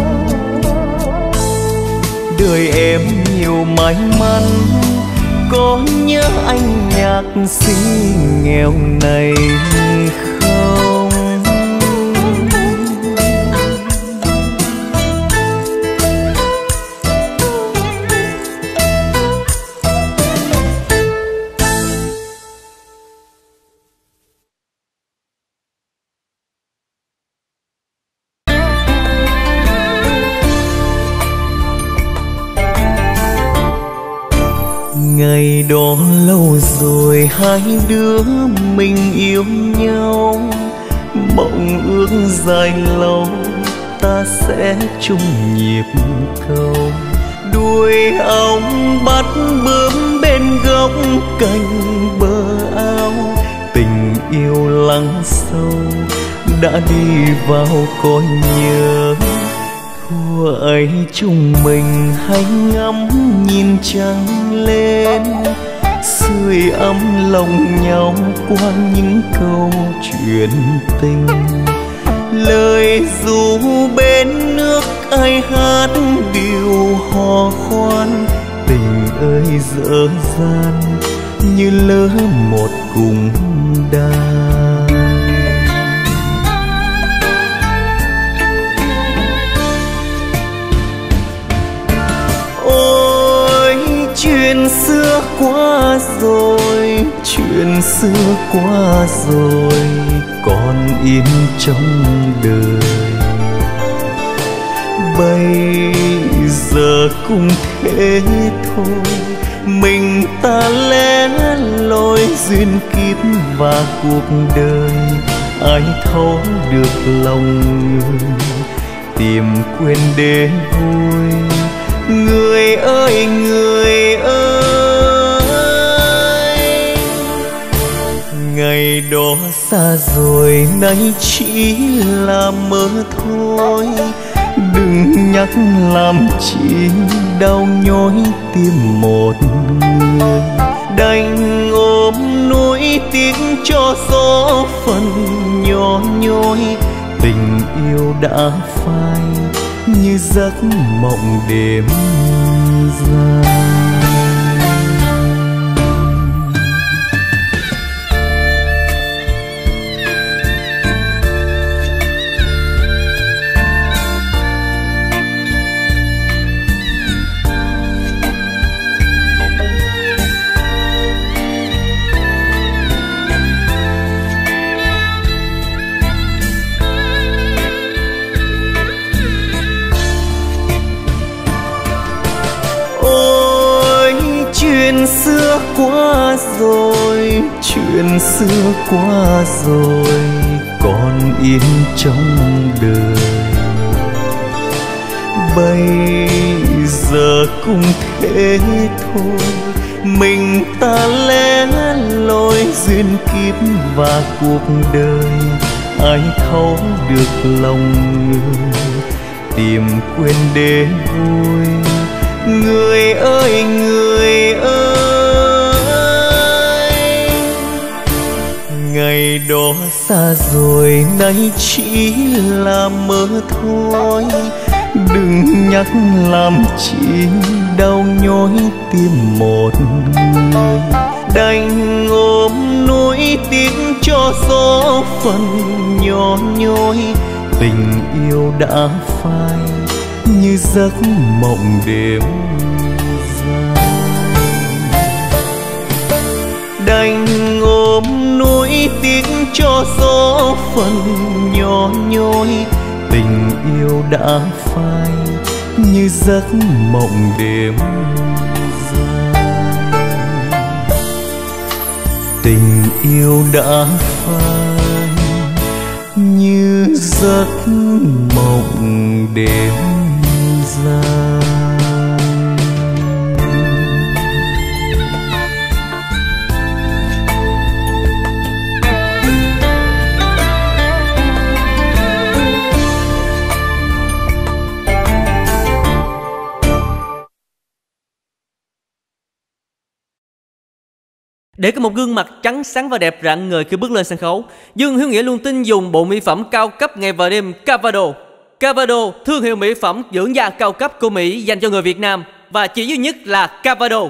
Đời em nhiều may mắn, có nhớ anh nhạc sĩ nghèo này không? Ngày đó lâu rồi hai đứa mình yêu nhau, mộng ước dài lâu ta sẽ chung nhịp cầu. Đuôi ong bắt bướm bên góc cành bờ ao, tình yêu lắng sâu đã đi vào cõi nhớ. Thuở ấy chúng mình hãy ngắm nhìn trăng lên, sưởi ấm lòng nhau qua những câu chuyện tình. Lời ru bên nước ai hát điều hò khoan, tình ơi dở dang như lỡ một cung đàn. Chuyện xưa qua rồi, chuyện xưa qua rồi, còn yên trong đời. Bây giờ cũng thế thôi, mình ta lẻ loi duyên kiếp và cuộc đời. Ai thấu được lòng người, tìm quên để vui. Người ơi người ơi, ngày đó xa rồi nay chỉ là mơ thôi. Đừng nhắc làm chi đau nhói tim một người. Đành ôm nuối tiếc cho gió phần nhỏ nhoi. Tình yêu đã phai như giấc mộng đêm dài. Chuyện xưa qua rồi, chuyện xưa qua rồi, còn yên trong đời. Bây giờ cũng thế thôi, mình ta lẻ loi duyên kiếp và cuộc đời. Ai thấu được lòng người, tìm quên để vui. Người ơi người ơi, ngày đó xa rồi nay chỉ là mơ thôi. Đừng nhắc làm chi đau nhói tim một người. Đành ôm nuối tiếc cho gió phần nhỏ nhoi. Tình yêu đã phai như giấc mộng đêm dài. Đành ôm nuối tiếc cho gió phần nhỏ nhoi. Tình yêu đã phai như giấc mộng đêm dài. Tình yêu đã phai như giấc mộng đêm dài. Để có một gương mặt trắng sáng và đẹp rạng ngời khi bước lên sân khấu, Dương Hiếu Nghĩa luôn tin dùng bộ mỹ phẩm cao cấp ngày và đêm Cavado. Cavado, thương hiệu mỹ phẩm dưỡng da cao cấp của Mỹ dành cho người Việt Nam và chỉ duy nhất là Cavado.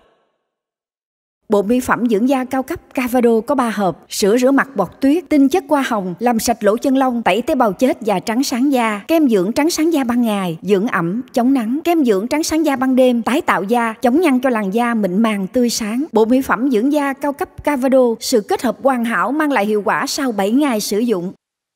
Bộ mỹ phẩm dưỡng da cao cấp Cavado có 3 hộp: sữa rửa mặt bọt tuyết, tinh chất hoa hồng làm sạch lỗ chân lông, tẩy tế bào chết và trắng sáng da, kem dưỡng trắng sáng da ban ngày, dưỡng ẩm, chống nắng, kem dưỡng trắng sáng da ban đêm, tái tạo da, chống nhăn cho làn da mịn màng tươi sáng. Bộ mỹ phẩm dưỡng da cao cấp Cavado, sự kết hợp hoàn hảo mang lại hiệu quả sau 7 ngày sử dụng.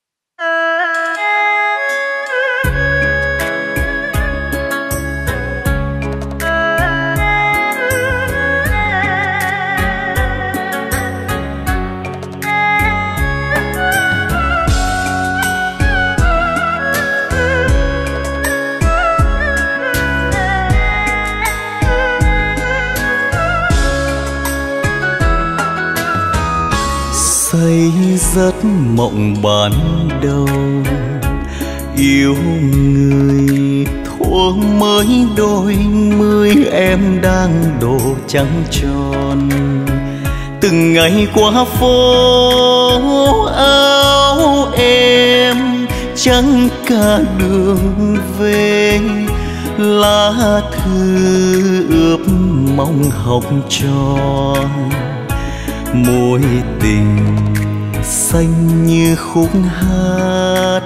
Say rất mộng ban đầu, yêu người thuở mới đôi mươi, em đang độ trăng tròn. Từng ngày qua phố áo em trắng cả đường về, lá thư ướp mong học trò. Mối tình xanh như khúc hát,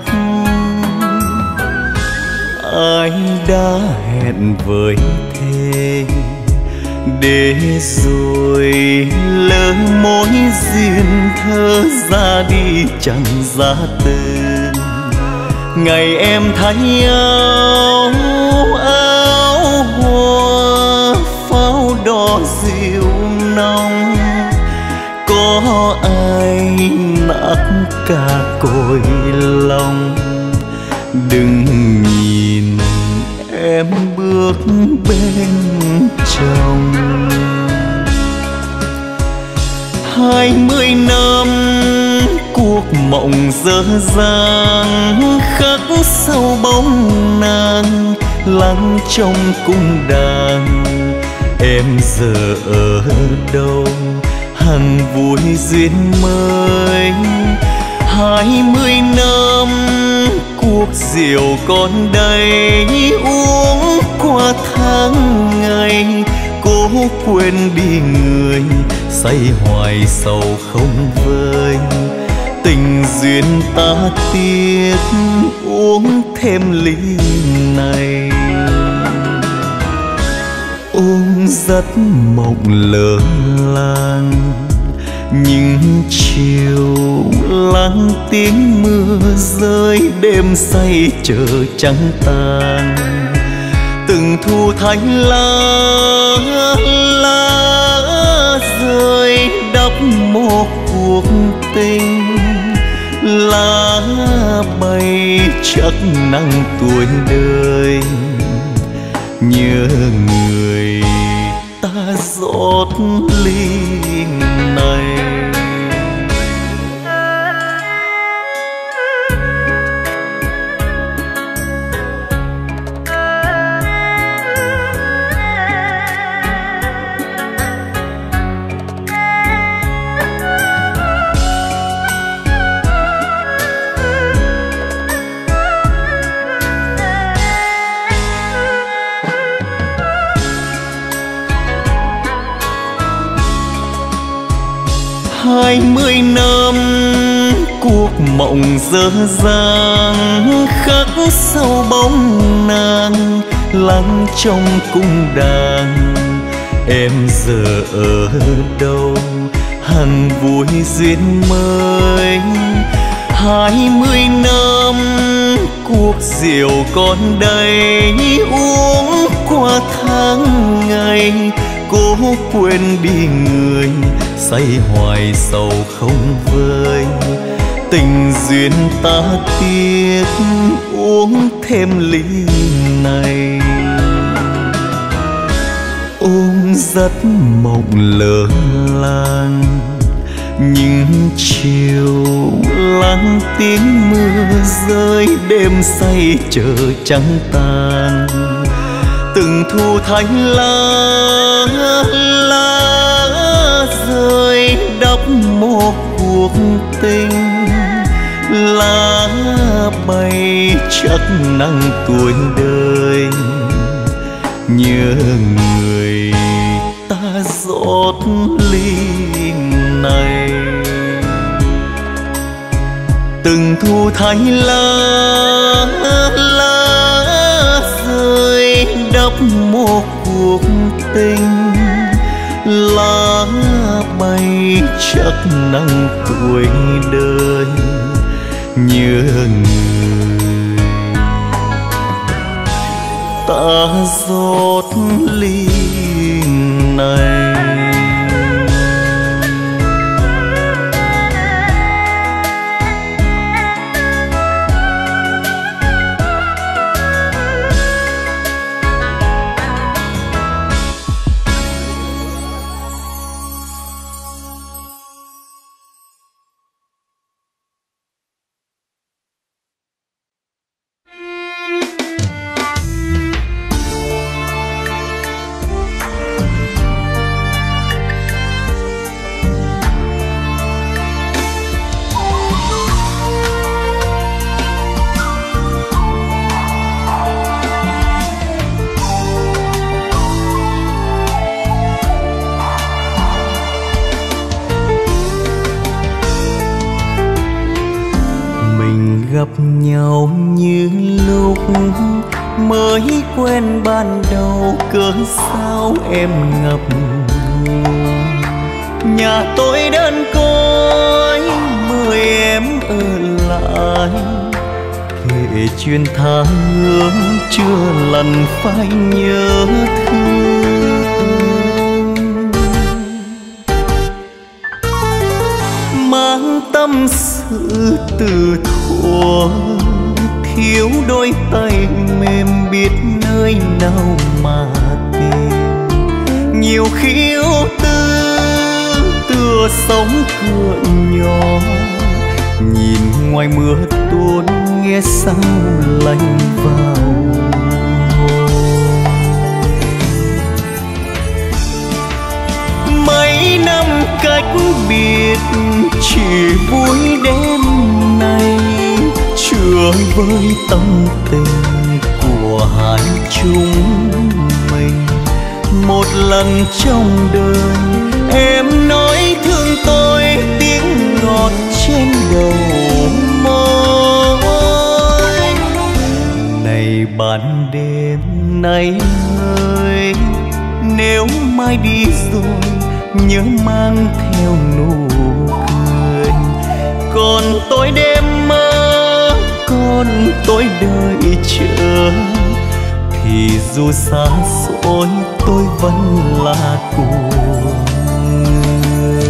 ai đã hẹn với thề để rồi lỡ mối duyên thơ ra đi chẳng ra tên. Ngày em thay áo hoa pháo đỏ dịu nồng, có ai nát cả cội lòng. Đừng nhìn em bước bên chồng. 20 năm cuộc mộng dở dang, khắc sâu bóng nàng lắng trong cung đàn. Em giờ ở đâu hằng vui duyên mới. 20 năm cuộc rượu còn đây, uống qua tháng ngày cố quên đi người, say hoài sầu không vơi. Tình duyên ta tiếc uống thêm ly này. Ôm giấc mộng lơ làng, những chiều lắng tiếng mưa rơi, đêm say chờ trắng tan. Từng thu thanh lá rơi đắp một cuộc tình. Lá bay chắc nắng tuổi đời, nhớ người ta rót ly này. 20 năm cuộc mộng dở dang, khắc sâu bóng nàng lắng trong cung đàn. Em giờ ở đâu hằng vui duyên mới. 20 năm cuộc rượu còn đây, uống qua tháng ngày cố quên đi người, say hoài sầu không vơi. Tình duyên ta tiếc uống thêm ly này. Ôm giấc mộng lơ làng, những chiều lắng tiếng mưa rơi, đêm say chờ trắng tan. Từng thu thanh lá rơi cuộc tình. Lá bay chắc nắng tuổi đời, nhớ người ta rót ly này. Từng thu thay lá rơi đắp một cuộc tình. Lá bay chắc nắng tuổi đời, nhớ người ta rót ly này. Gặp nhau như lúc mới quen ban đầu, cớ sao em ngập ngừng. Nhà tôi đơn côi mời em ở lại, kể chuyện tha hương chưa lần phai nhớ thương. Mang tâm sự từ thuở, thiếu đôi tay mềm biết nơi nào mà tìm. Nhiều khi ưu tư tựa sóng cửa nhỏ, nhìn ngoài mưa tuôn nghe sao lạnh vào. Mấy năm cách biệt chỉ vui đêm nay, chưa với tâm tình của hai chúng mình. Một lần trong đời em nói thương tôi, tiếng ngọt trên đầu môi. Này ban đêm nay ơi, nếu mai đi rồi nhớ mang theo nụ cười. Còn tôi đêm mơ, còn tôi đợi chờ, thì dù xa xôi tôi vẫn là của người.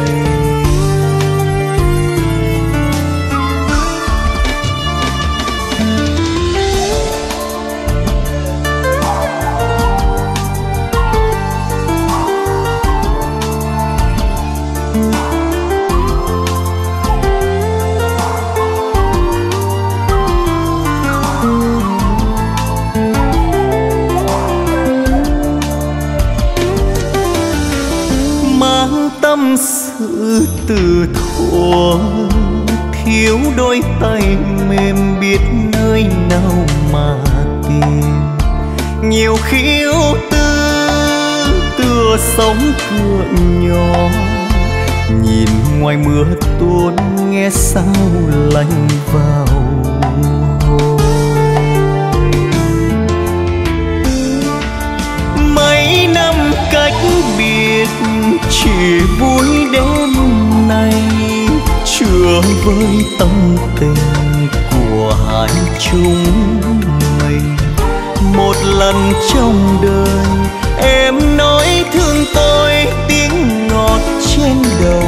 Tâm sự từ thuở, thiếu đôi tay mềm biết nơi nào mà tìm. Nhiều khi ưu tư tựa sóng cửa nhỏ, nhìn ngoài mưa tuôn nghe sao lạnh vào. Mấy năm cách biệt chỉ vui đêm nay, chưa với tâm tình của hai chúng mình. Một lần trong đời em nói thương tôi, tiếng ngọt trên đầu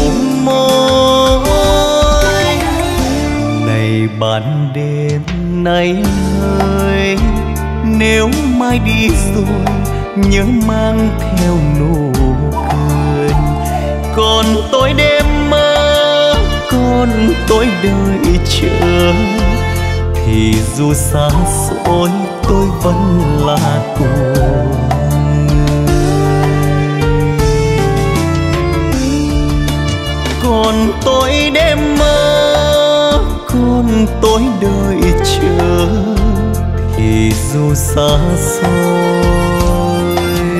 môi. Này ban đêm nay ơi, nếu mai đi rồi nhớ mang theo nụ cười. Còn tôi đêm mơ, còn tôi đợi chờ, thì dù xa xôi tôi vẫn là của người. Còn còn tôi đêm mơ, còn tôi đợi chờ thì dù xa xôi,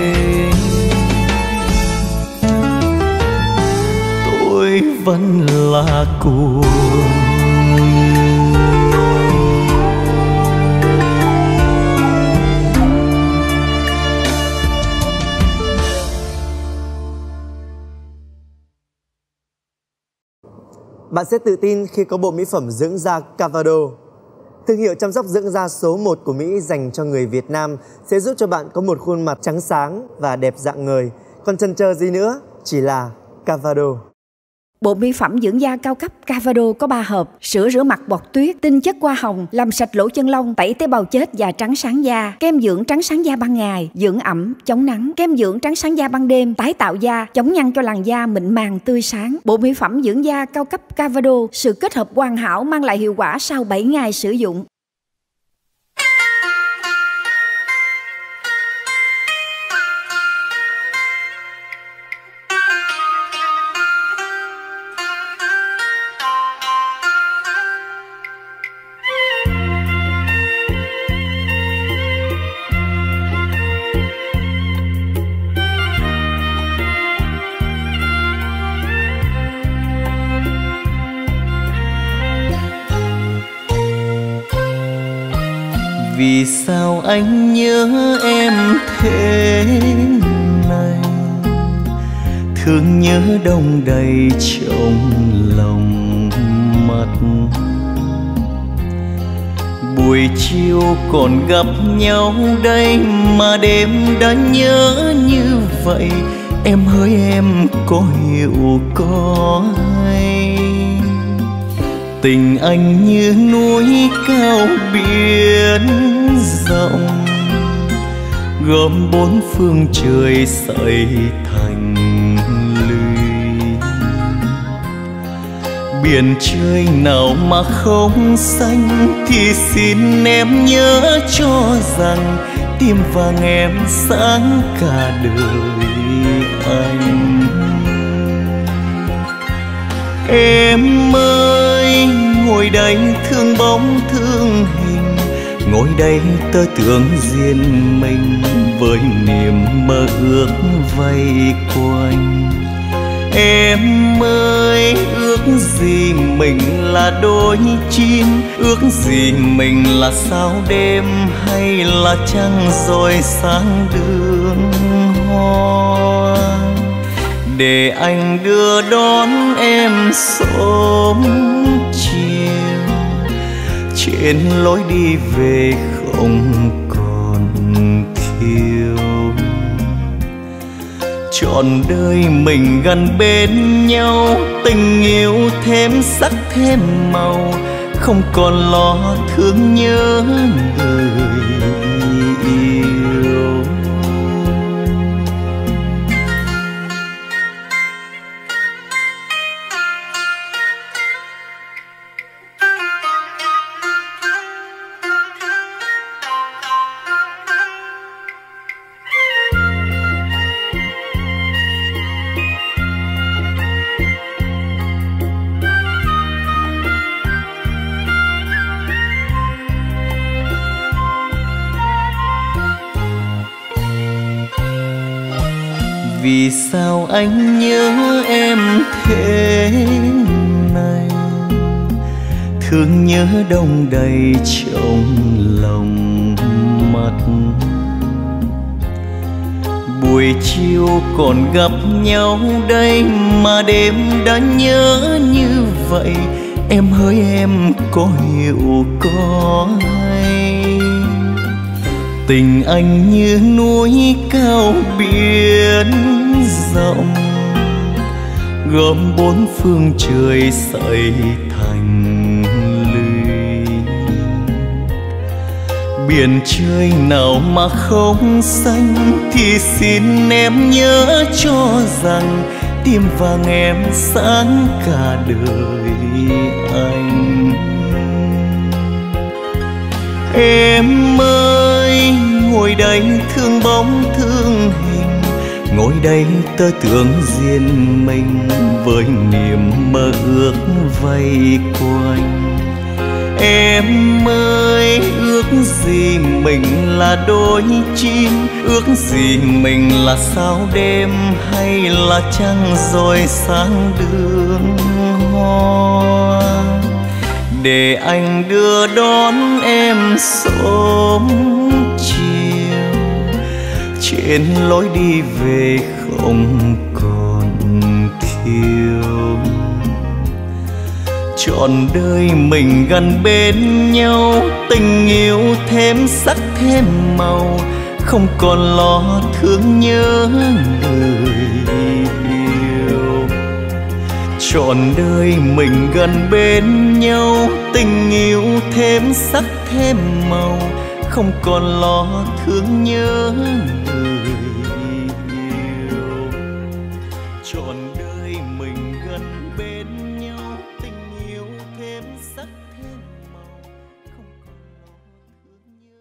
tôi vẫn là cuồng. Bạn sẽ tự tin khi có bộ mỹ phẩm dưỡng da Cavado. Thương hiệu chăm sóc dưỡng da số 1 của Mỹ dành cho người Việt Nam sẽ giúp cho bạn có một khuôn mặt trắng sáng và đẹp rạng ngời. Còn chần chờ gì nữa, chỉ là Cavado. Bộ mỹ phẩm dưỡng da cao cấp Cavado có 3 hộp: sữa rửa mặt bọt tuyết, tinh chất hoa hồng làm sạch lỗ chân lông, tẩy tế bào chết và trắng sáng da, kem dưỡng trắng sáng da ban ngày, dưỡng ẩm, chống nắng, kem dưỡng trắng sáng da ban đêm, tái tạo da, chống nhăn cho làn da mịn màng tươi sáng. Bộ mỹ phẩm dưỡng da cao cấp Cavado, sự kết hợp hoàn hảo mang lại hiệu quả sau 7 ngày sử dụng. Vì sao anh nhớ em thế này, thương nhớ đông đầy trong lòng mắt. Buổi chiều còn gặp nhau đây mà đêm đã nhớ như vậy. Em hỡi em có hiểu có hay, tình anh như núi cao biển rộng, gom bốn phương trời xây thành lũy. Biển trời nào mà không xanh thì xin em nhớ cho rằng tim vàng em sáng cả đời anh. Em ơi ngồi đây thương bóng thương hình, ngồi đây tơ tưởng riêng mình với niềm mơ ước vây quanh. Em ơi ước gì mình là đôi chim, ước gì mình là sao đêm hay là trăng rồi sáng đường hoa, để anh đưa đón em sớm chiều trên lối đi về không còn thiếu. Trọn đời mình gần bên nhau, tình yêu thêm sắc thêm màu, không còn lo thương nhớ người yêu. Vì sao anh nhớ em thế này, thương nhớ đông đầy trong lòng mắt. Buổi chiều còn gặp nhau đây mà đêm đã nhớ như vậy. Em hỡi em có hiểu có hay, tình anh như núi cao biển rộng, gom bốn phương trời xây thành lũy. Biển trời nào mà không xanh thì xin em nhớ cho rằng tim vàng em sáng cả đời anh. Em ơi ngồi đây thương bóng thương hình, ngồi đây tớ tưởng riêng mình với niềm mơ ước vây quanh. Em ơi, ước gì mình là đôi chim, ước gì mình là sao đêm hay là trăng rồi sáng đường hoa, để anh đưa đón em sớm chiều trên lối đi về không còn thiếu. Trọn đời mình gần bên nhau, tình yêu thêm sắc thêm màu, không còn lo thương nhớ người yêu. Trọn đời mình gần bên nhau, tình yêu thêm sắc thêm màu, không còn lo thương nhớ người yêu. Trọn đời mình gần bên nhau, tình yêu thêm sắc thêm màu, không còn lo thương nhớ.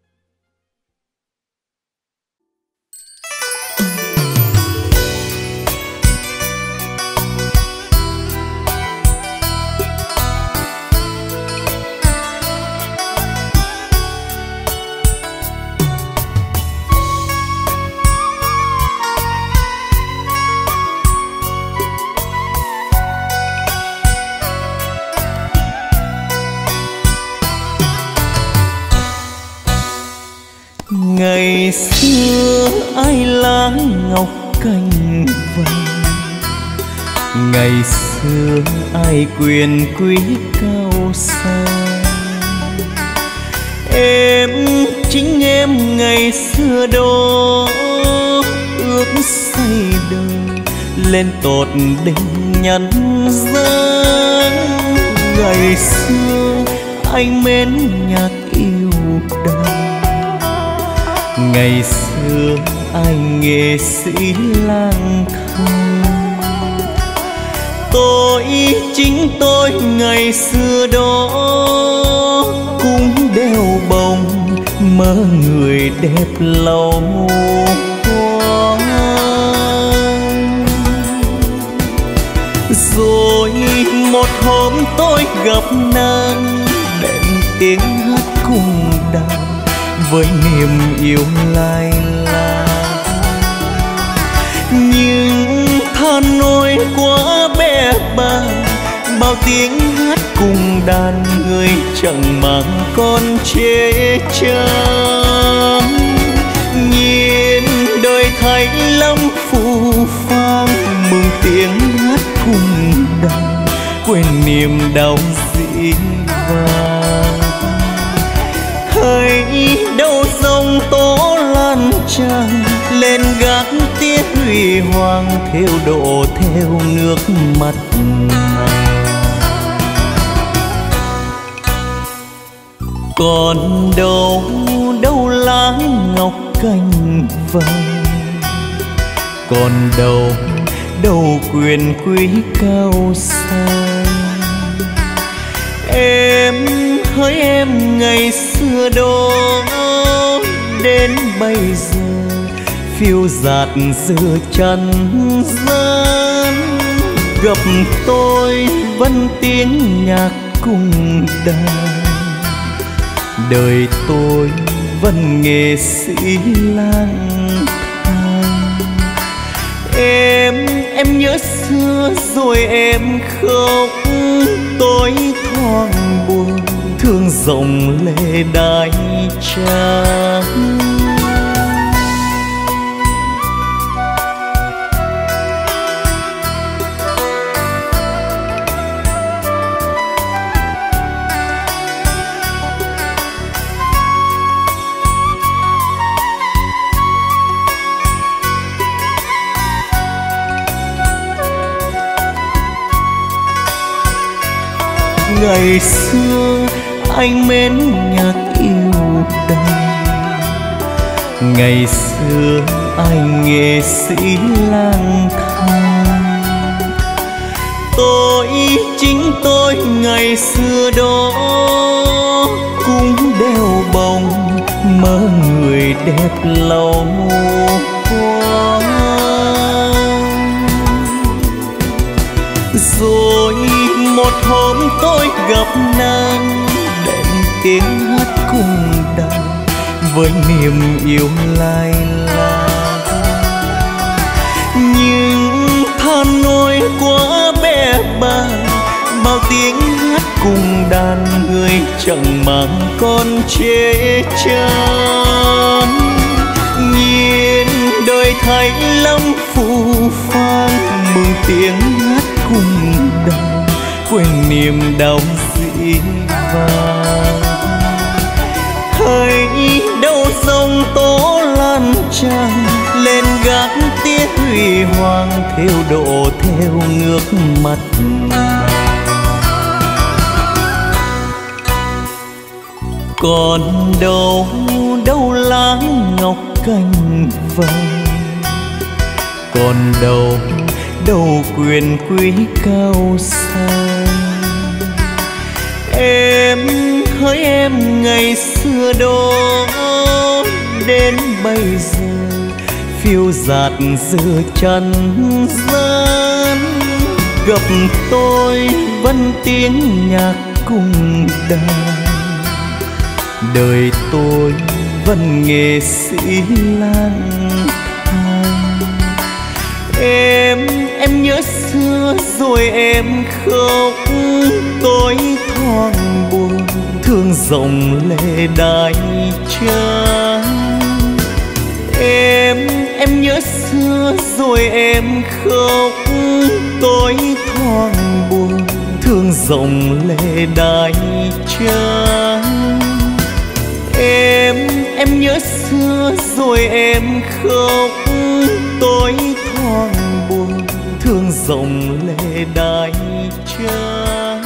Ngày xưa ai lá ngọc cành vàng, ngày xưa ai quyền quý cao sang. Em chính em ngày xưa đó, ước say đời lên tột đỉnh nhân gian. Ngày xưa anh mến nhạc yêu đời, ngày xưa anh nghệ sĩ lang thang. Tôi chính tôi ngày xưa đó cũng đeo bồng mơ người đẹp lâu quá. Rồi một hôm tôi gặp nàng, đệm tiếng hát cùng đàn với niềm yêu lai la. Nhưng than nỗi quá bé bàng, bao tiếng hát cùng đàn người chẳng mang con chê chán. Nhìn đời thay lắm phù phang, mừng tiếng hát cùng đàn quên niềm đau dĩ vang. Hãy đâu sông tố lan tràn lên gác tiếc huy hoàng, theo độ theo nước mắt nàng. Còn đâu đâu lá ngọc cành vàng, còn đâu đâu quyền quý cao sang. Em hỡi em ngày xưa đó, đến bây giờ phiêu dạt giữa trần gian. Gặp tôi vẫn tiếng nhạc cùng đàn, đời tôi vẫn nghệ sĩ lang thang. Em nhớ xưa rồi em khóc, tôi thoáng buồn thương dòng lệ đai trắng. Ngày xưa anh mến nhạc yêu đời, ngày xưa anh nghệ sĩ lang thang. Tôi chính tôi ngày xưa đó cũng đeo bồng mơ người đẹp lâu quá. Rồi một hôm tôi gặp nàng, đệm tiếng hát cùng đàn với niềm yêu lai la. Nhưng than nỗi quá bé bàng, bao tiếng hát cùng đàn người chẳng mang con chê chán. Nhìn đời thấy lắm phù phang, mừng tiếng hát cùng đàn quên niềm đau dĩ vang. Thấy đâu sông tố lan tràn, lên gác tía huy hoàng theo độ theo ngước mặt. Còn đâu đâu lá ngọc cành vàng, còn đâu đâu quyền quý cao sang. Em hỡi em ngày xưa đó, đến bây giờ phiêu dạt giữa trần gian. Gặp tôi vẫn tiếng nhạc cùng đàn, đời tôi vẫn nghệ sĩ lang thang. Em nhớ xưa rồi em khóc, tôi thoáng buồn thương dòng lệ đai trắng. Em nhớ xưa rồi em khóc, tôi thoáng buồn thương dòng lệ đai trắng. Em nhớ xưa rồi em khóc, tôi thoáng buồn thương dòng lệ đai trắng.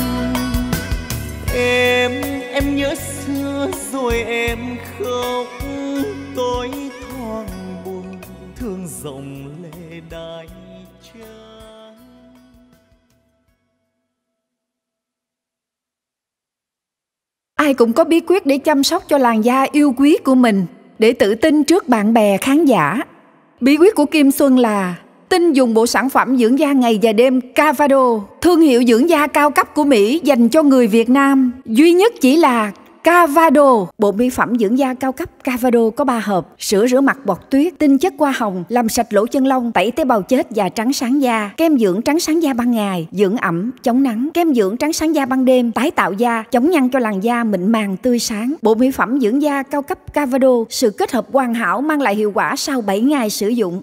Em nhớ xưa rồi em khóc, tôi thoáng buồn thương dòng lệ đai trắng. Ai cũng có bí quyết để chăm sóc cho làn da yêu quý của mình, để tự tin trước bạn bè khán giả. Bí quyết của Kim Xuân là tin dùng bộ sản phẩm dưỡng da ngày và đêm Cavado, thương hiệu dưỡng da cao cấp của Mỹ dành cho người Việt Nam. Duy nhất chỉ là Cavado. Bộ mỹ phẩm dưỡng da cao cấp Cavado có 3 hộp: sữa rửa mặt bọt tuyết, tinh chất hoa hồng làm sạch lỗ chân lông, tẩy tế bào chết và trắng sáng da, kem dưỡng trắng sáng da ban ngày, dưỡng ẩm chống nắng, kem dưỡng trắng sáng da ban đêm, tái tạo da, chống nhăn cho làn da mịn màng tươi sáng. Bộ mỹ phẩm dưỡng da cao cấp Cavado, sự kết hợp hoàn hảo mang lại hiệu quả sau 7 ngày sử dụng.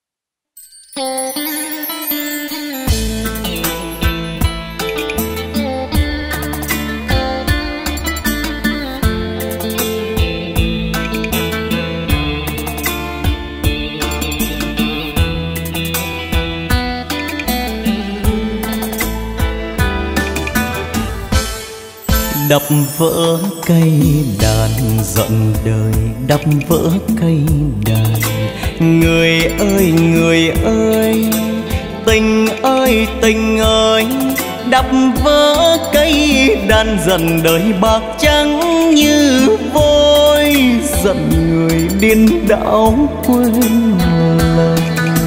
Đập vỡ cây đàn giận đời, đập vỡ cây đàn. Người ơi, tình ơi, đập vỡ cây đàn giận đời bạc trắng như vôi. Giận người điên đảo quên lời.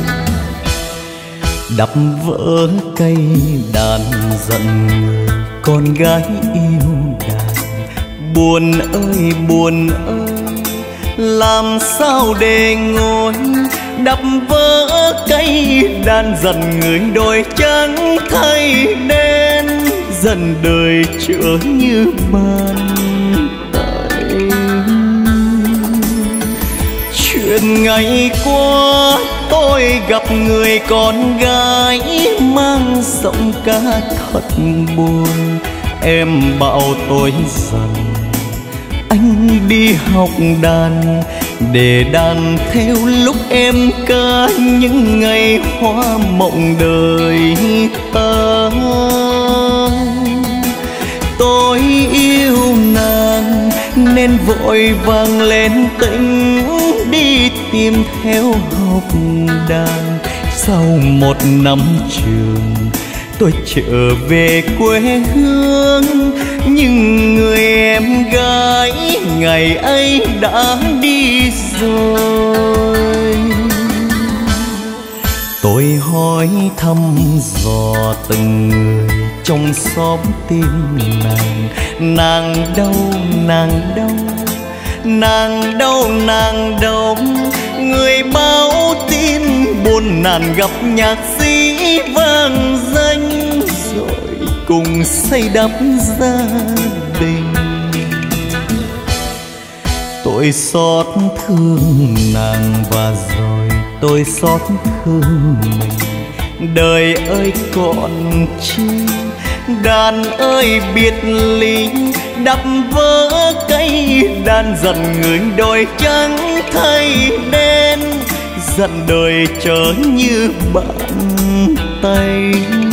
Đập vỡ cây đàn giận người con gái yêu đàn. Buồn ơi, làm sao để ngồi. Đập vỡ cây đàn dần người đôi trắng thay đen. Dần đời trở như ban tay. Chuyện ngày qua tôi gặp người con gái mang giọng ca thật buồn. Em bảo tôi rằng anh đi học đàn để đàn theo lúc em ca những ngày hoa mộng đời ta. Tôi yêu nàng nên vội vàng lên tỉnh đi tìm theo học đàn. Sau 1 năm trường tôi trở về quê hương, nhưng người em gái ngày ấy đã đi rồi. Tôi hỏi thăm dò từng người trong xóm tim nàng. Nàng đâu, nàng đâu, nàng đâu, nàng đâu. Người báo tin buồn nàng gặp nhạc sĩ vang danh, rồi cùng xây đắp gia đình. Tôi xót thương nàng và rồi tôi xót thương mình. Đời ơi còn chi, đàn ơi biệt ly, đập vỡ cây đàn dần người đôi trắng thay đen, dần đời trở như bàn tay.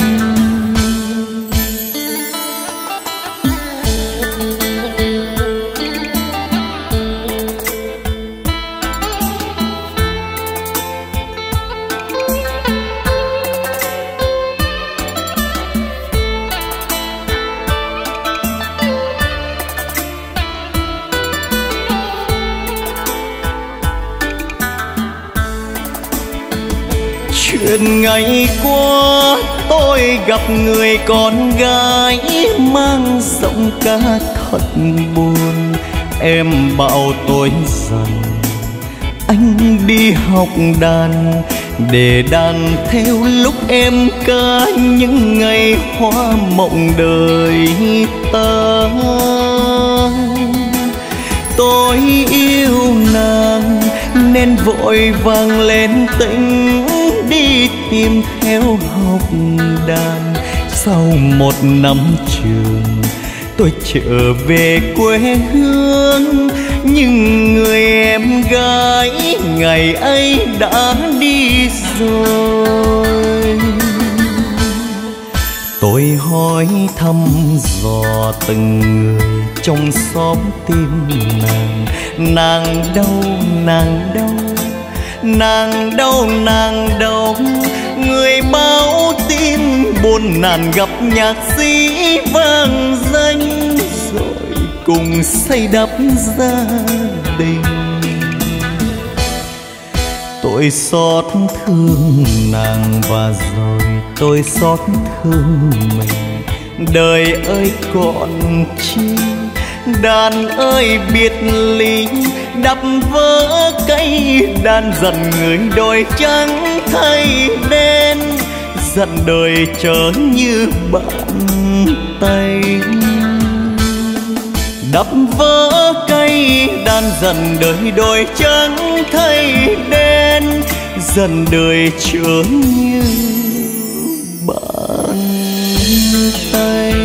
Chuyện ngày qua tôi gặp người con gái mang giọng ca thật buồn. Em bảo tôi rằng anh đi học đàn để đàn theo lúc em ca những ngày hoa mộng đời ta. Tôi yêu nàng nên vội vàng lên tỉnh đi tìm theo học đàn. Sau một năm trường tôi trở về quê hương, nhưng người em gái ngày ấy đã đi rồi. Tôi hỏi thăm dò từng người trong xóm tim nàng. Nàng đâu, nàng đâu, nàng đâu, nàng đâu. Người báo tin buồn nàng gặp nhạc sĩ vang danh, rồi cùng xây đắp gia đình. Tôi xót thương nàng và rồi tôi xót thương mình. Đời ơi còn chi, đàn ơi biệt ly, đập vỡ cây đàn dần người đôi trắng thay đen, dần đời trở như bàn tay. Đập vỡ cây đàn dần đời đôi trắng thay đen, dần đời trở như bàn tay.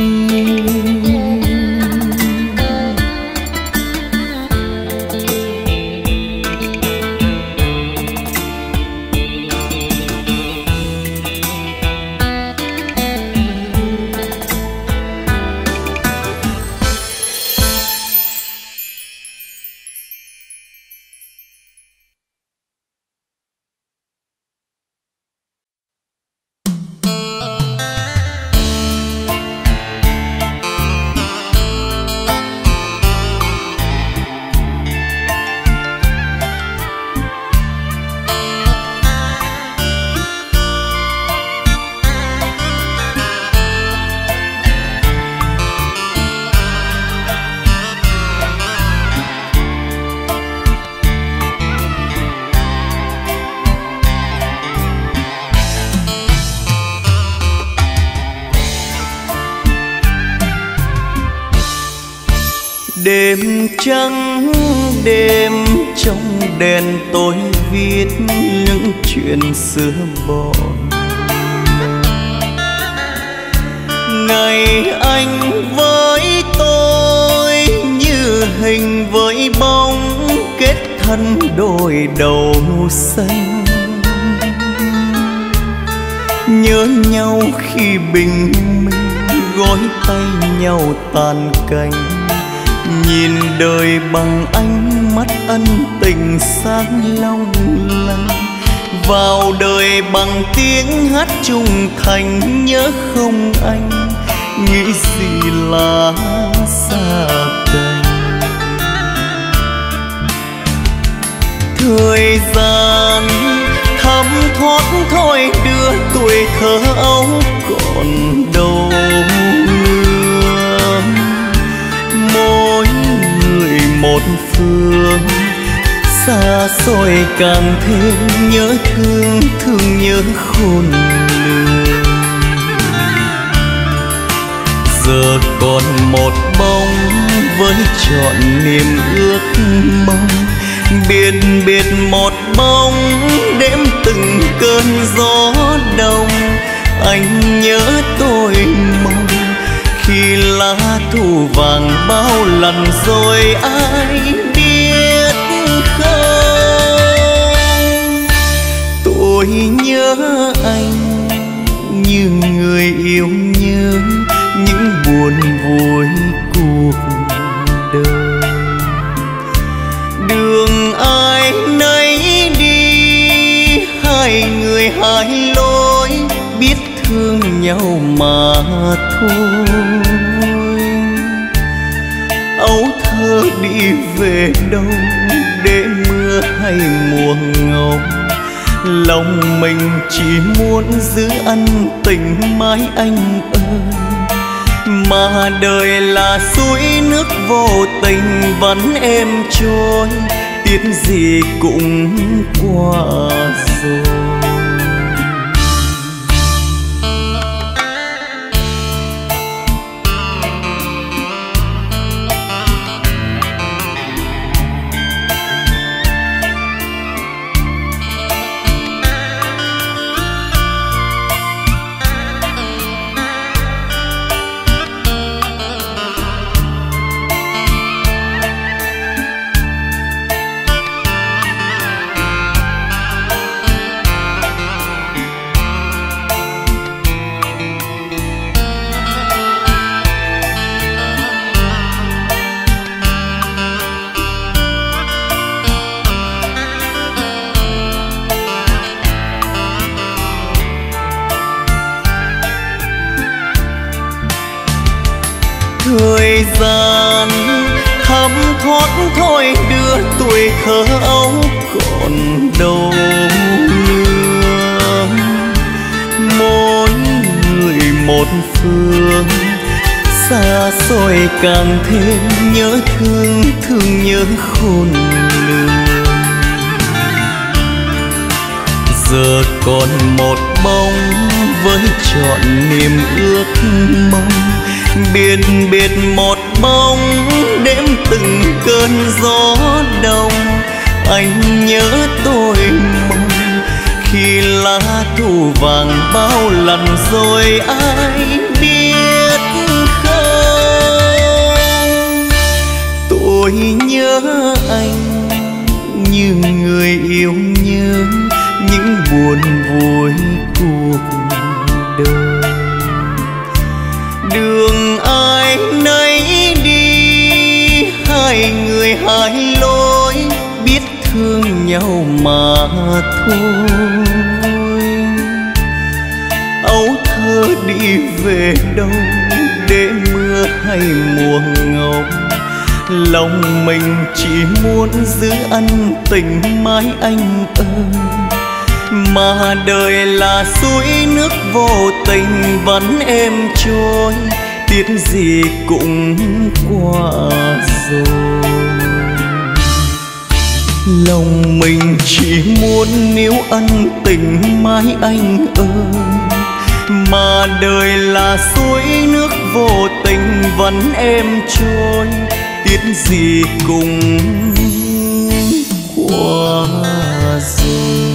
Đêm trắng đêm trong đèn tôi viết những chuyện xưa bỏ. Ngày anh với tôi như hình với bóng, kết thân đôi đầu xanh. Nhớ nhau khi bình minh, gối tay nhau tàn cành. Nhìn đời bằng ánh mắt ân tình sáng long lanh, vào đời bằng tiếng hát trung thành. Nhớ không anh, nghĩ gì là xa cách. thấm thoát thôi đưa tuổi thơ ấu còn đâu nữa. Mỗi người một phương, xa xôi càng thêm nhớ thương, thương nhớ khôn lường. Giờ còn một bóng với trọn niềm ước mong, biệt biệt một bóng đếm từng cơn gió đông. Anh nhớ tôi mong khi lá thu vàng bao lần rồi ai biết không. Tôi nhớ anh như người yêu nhớ những buồn vui cuộc đời. Đường ai nấy đi, hai người hai lối, biết thương nhau mà thôi. Ấu thơ đi về đâu để mưa hay mùa ngâu, lòng mình chỉ muốn giữ ân tình mãi anh ơi. Mà đời là suối nước vô tình vẫn êm trôi, tiếc gì cũng qua rồi. Thời gian thấm thoát thôi đưa tuổi thơ ấu còn đâu nữa. Mỗi người một phương, xa xôi càng thêm nhớ thương, thương nhớ khôn lường. Giờ còn một bóng với trọn niềm ước mong, biệt biệt một bóng đếm từng cơn gió đông. Anh nhớ tôi mong khi lá thu vàng bao lần rồi ai biết không. Tôi nhớ anh như người yêu nhớ những buồn vui cuộc đời. Đường ai nấy đi, hai người hai lối, biết thương nhau mà thôi. Ấu thơ đi về đâu để mưa hay mùa ngâu, lòng mình chỉ muốn giữ ân tình mãi anh ơi. Mà đời là suối nước vô tình vẫn êm trôi, tiếc gì cũng qua rồi. Lòng mình chỉ muốn níu ân tình mãi anh ơi. Mà đời là suối nước vô tình vẫn êm trôi, tiếc gì cũng qua rồi.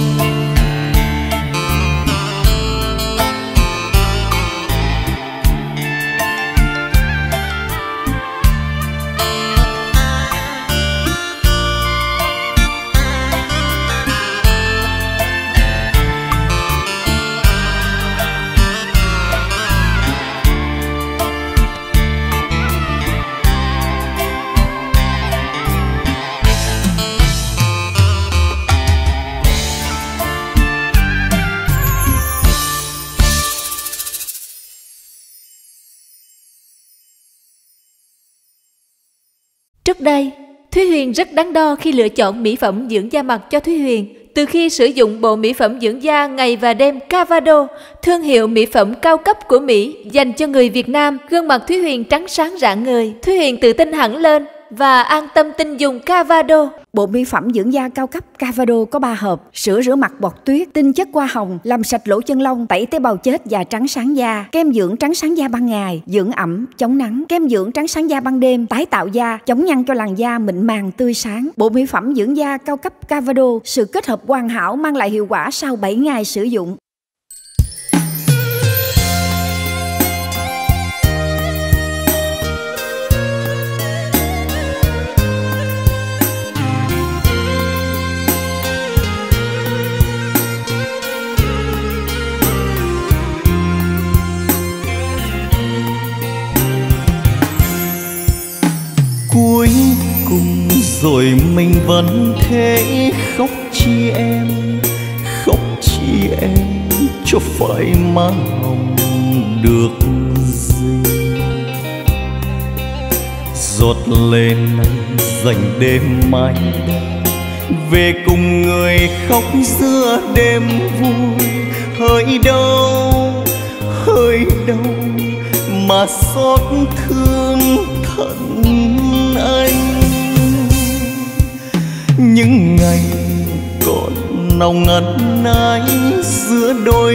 Trước đây, Thúy Huyền rất đắn đo khi lựa chọn mỹ phẩm dưỡng da mặt cho Thúy Huyền. từ khi sử dụng bộ mỹ phẩm dưỡng da ngày và đêm Cavado, thương hiệu mỹ phẩm cao cấp của Mỹ dành cho người Việt Nam. Gương mặt Thúy Huyền trắng sáng rạng ngời, Thúy Huyền tự tin hẳn lên và an tâm tin dùng Cavado. Bộ mỹ phẩm dưỡng da cao cấp Cavado có 3 hộp: sữa rửa mặt bọt tuyết, tinh chất hoa hồng làm sạch lỗ chân lông, tẩy tế bào chết và trắng sáng da, kem dưỡng trắng sáng da ban ngày, dưỡng ẩm, chống nắng, kem dưỡng trắng sáng da ban đêm, tái tạo da, chống nhăn cho làn da mịn màng tươi sáng. Bộ mỹ phẩm dưỡng da cao cấp Cavado, sự kết hợp hoàn hảo mang lại hiệu quả sau 7 ngày sử dụng. Cuối cùng rồi mình vẫn thế khóc chi em, khóc chi em cho phải má hồng được gì. Giọt lệ này dành đêm mai về cùng người khóc giữa đêm vui. Hỡi đâu mà xót thương thân anh. Những ngày còn nào ngần ai giữa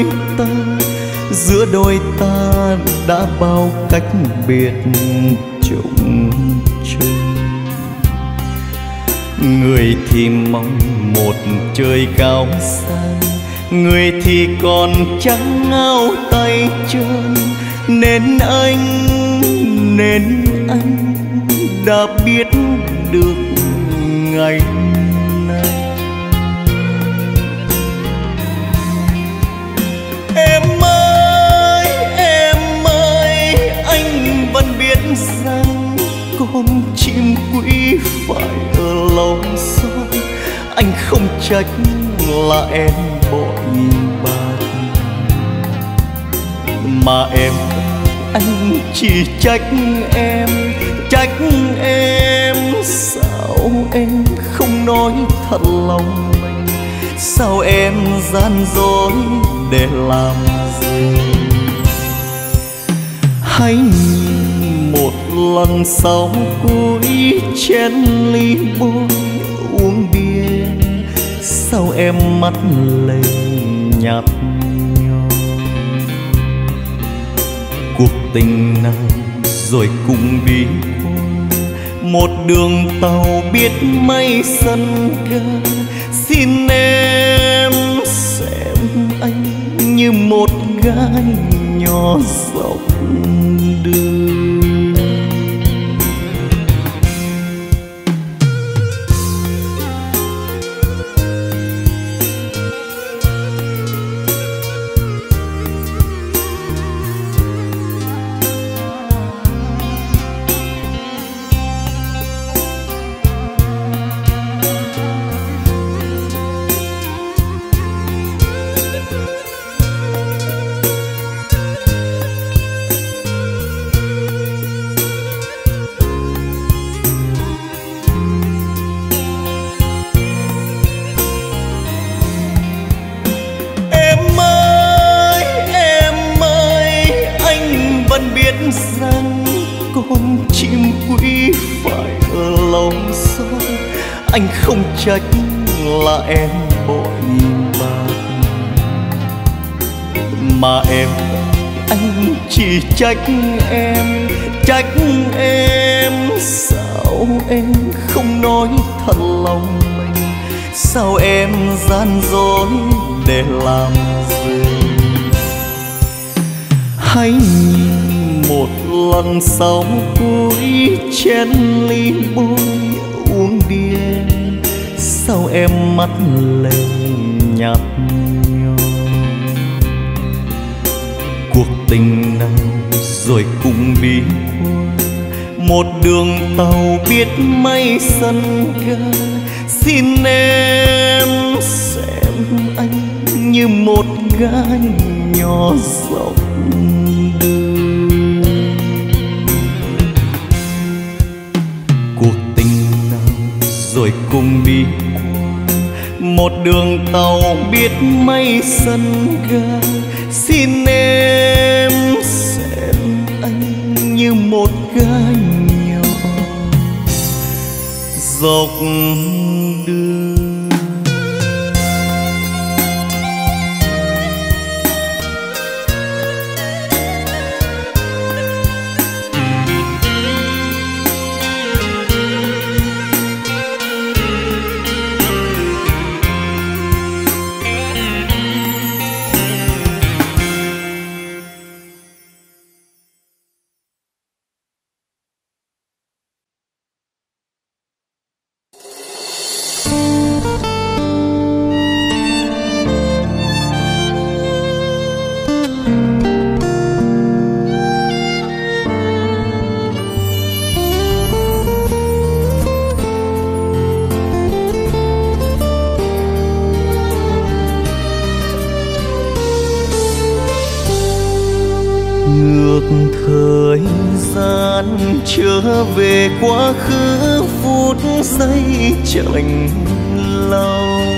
đôi ta đã bao cách biệt trùng trùng. Người thì mong một trời cao xa, người thì còn trắng áo tay chân, nên anh đã biết được ngày nay. Em ơi, anh vẫn biết rằng con chim quý phải ở lâu xôi. Anh không trách là em bội bạc, mà anh chỉ trách em sao em không nói thật lòng mình, sao em gian dối để làm gì. Hãy nhìn một lần sau cuối chén ly bôi uống bia, sao em mắt lên nhạt nhòa. Cuộc tình nào rồi cùng đi qua một đường tàu biết mấy sân ga. Xin em xem anh như một gái nhỏ dọc đường. Rằng con chim quý phải ở lâu xôi. Anh không trách là em bội bạc, mà anh chỉ trách em sao em không nói thật lòng mình, sao em gian dối để làm gì. Hãy nhìn một lần sau cuối chén ly bôi uống bia, sao em mắt lên nhạt nhòa. Cuộc tình nào rồi cùng đi qua một đường tàu biết mấy sân ga. Xin em xem anh như một gái nhỏ dọc đường. Cuộc tình nào rồi cùng đi qua một đường tàu biết mấy sân ga. Xin em xem anh như một ga nhỏ dọc đường. Thời gian trở về quá khứ phút giây chạnh lòng,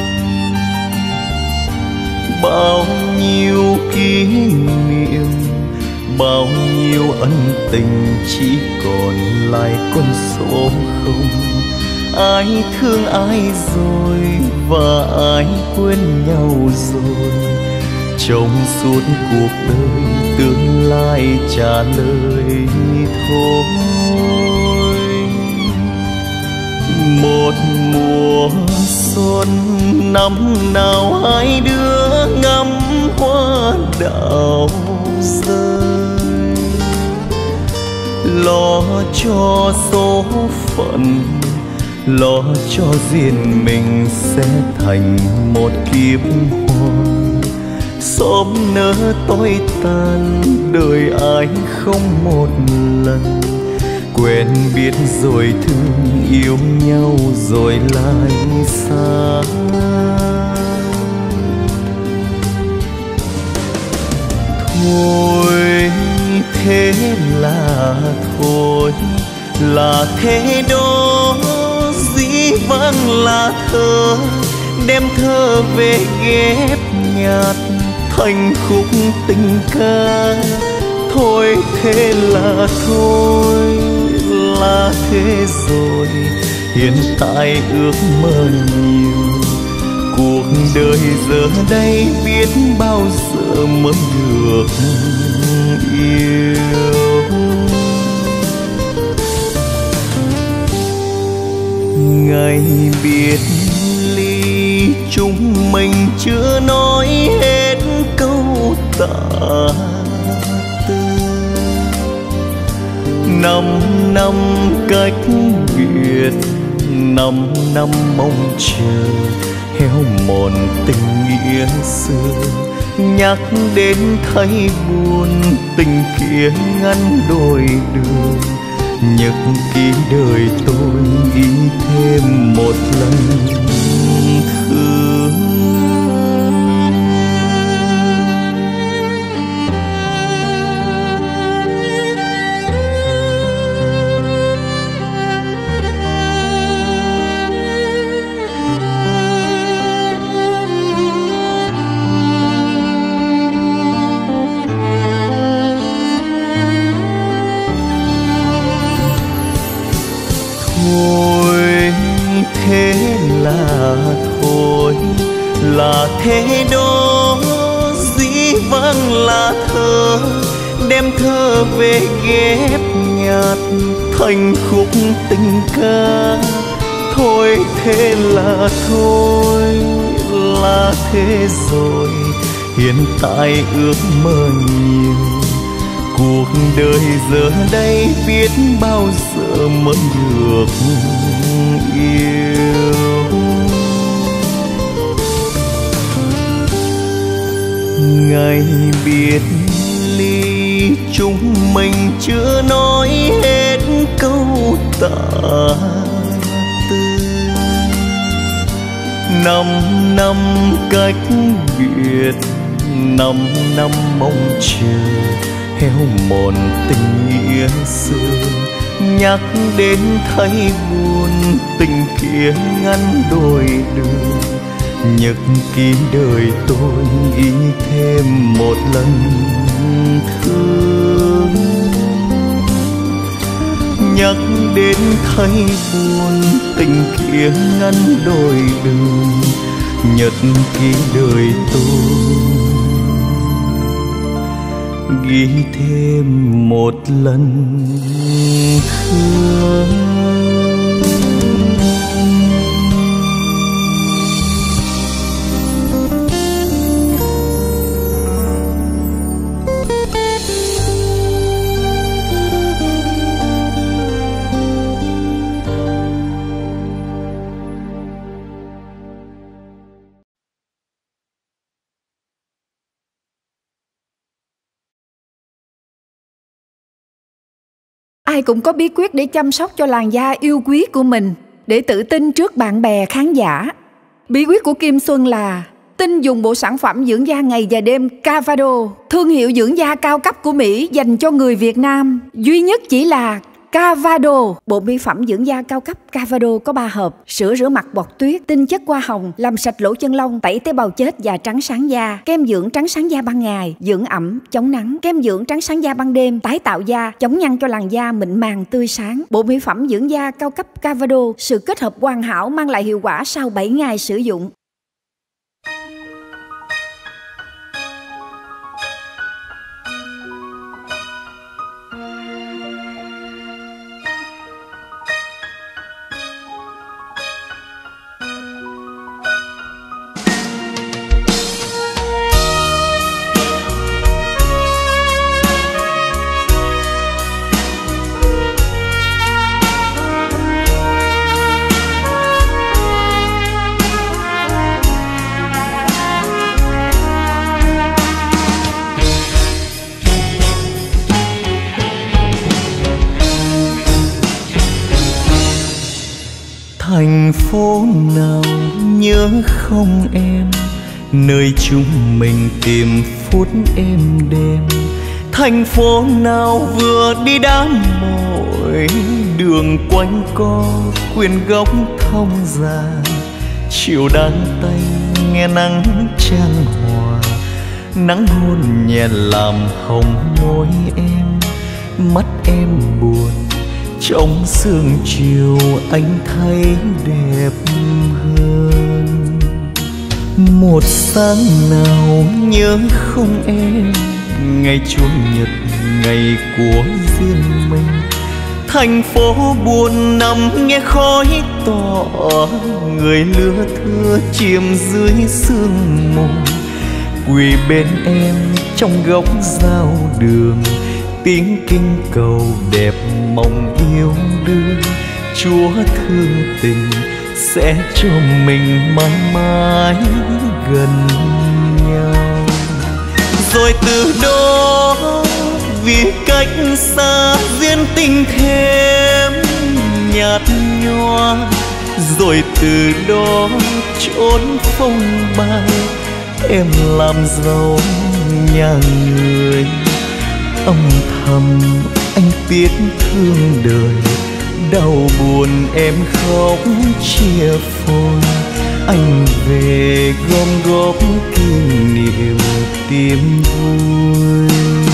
bao nhiêu kỷ niệm, bao nhiêu ân tình chỉ còn lại con số không. Ai thương ai rồi và ai quên nhau rồi, trong suốt cuộc đời tương lai trả lời thôi. Một mùa xuân năm nào hai đứa ngắm hoa đào rơi, lo cho số phận, lo cho duyên mình sẽ thành một kiếp hoa. Sớm nỡ tối tàn đời ai không một lần, quen biết rồi thương yêu nhau rồi lại xa. Thôi thế là thôi, là thế đó, dĩ vãng là thơ, đem thơ về ghép nhạt thành khúc tình ca. Thôi thế là thôi, là thế rồi, hiện tại ước mơ nhiều. Cuộc đời giờ đây biết bao giờ mới được yêu. Ngày biệt ly chúng mình chưa nói hết câu tạ tư. 5 năm cách biệt, 5 năm mong chờ héo mòn tình nghĩa xưa. Nhắc đến thấy buồn, tình kia ngăn đôi đường. Nhật ký đời tôi ghi thêm một lần thương. Thôi thế là thôi, là thế đó, dĩ vãng là thơ, đem thơ về ghép nhạt thành khúc tình ca. Thôi thế là thôi, là thế rồi, hiện tại ước mơ nhiều. Cuộc đời giờ đây biết bao giờ mới được yêu. Ngày biệt ly chúng mình chưa nói hết câu tạ tư. 5 năm cách biệt, 5 năm mong chờ héo mòn tình nghĩa xưa. Nhắc đến thấy buồn, tình kia ngăn đôi đường. nhật ký đời tôi ghi thêm một lần thương. Nhắc đến thấy buồn, tình kia ngăn đôi đường, nhật ký đời tôi ghi thêm một lần thương. Ai cũng có bí quyết để chăm sóc cho làn da yêu quý của mình, để tự tin trước bạn bè khán giả. Bí quyết của Kim Xuân là tin dùng bộ sản phẩm dưỡng da ngày và đêm Cavado, thương hiệu dưỡng da cao cấp của Mỹ dành cho người Việt Nam. Duy nhất chỉ là Cavado. Bộ mỹ phẩm dưỡng da cao cấp Cavado có 3 hộp: sữa rửa mặt bọt tuyết, tinh chất hoa hồng làm sạch lỗ chân lông, tẩy tế bào chết và trắng sáng da, kem dưỡng trắng sáng da ban ngày, dưỡng ẩm chống nắng, kem dưỡng trắng sáng da ban đêm, tái tạo da, chống nhăn cho làn da mịn màng tươi sáng. Bộ mỹ phẩm dưỡng da cao cấp Cavado, sự kết hợp hoàn hảo mang lại hiệu quả sau 7 ngày sử dụng. Thành phố nào nhớ không em, nơi chúng mình tìm phút êm đêm. Thành phố nào vừa đi đám mỏi, đường quanh co quyện góc thông già. Chiều đan tay nghe nắng chan hòa, nắng hôn nhẹ làm hồng môi em. Mắt em buồn trong sương chiều, anh thấy đẹp hơn. Một sáng nào nhớ không em, ngày Chủ nhật ngày của riêng mình. Thành phố buồn nằm nghe khói tỏ, người lứa thưa chìm dưới sương mù. Quỳ bên em trong góc giao đường, tiếng kinh cầu đẹp mong yêu đương. Chúa thương tình sẽ cho mình mãi mãi gần nhau. Rồi từ đó vì cách xa duyên tình thêm nhạt nhòa. Rồi từ đó trốn phong ba, em làm giàu nhà người. Âm thầm anh biết thương đời, đau buồn em khóc chia phôi. Anh về gom góp kỷ niệm tìm vui.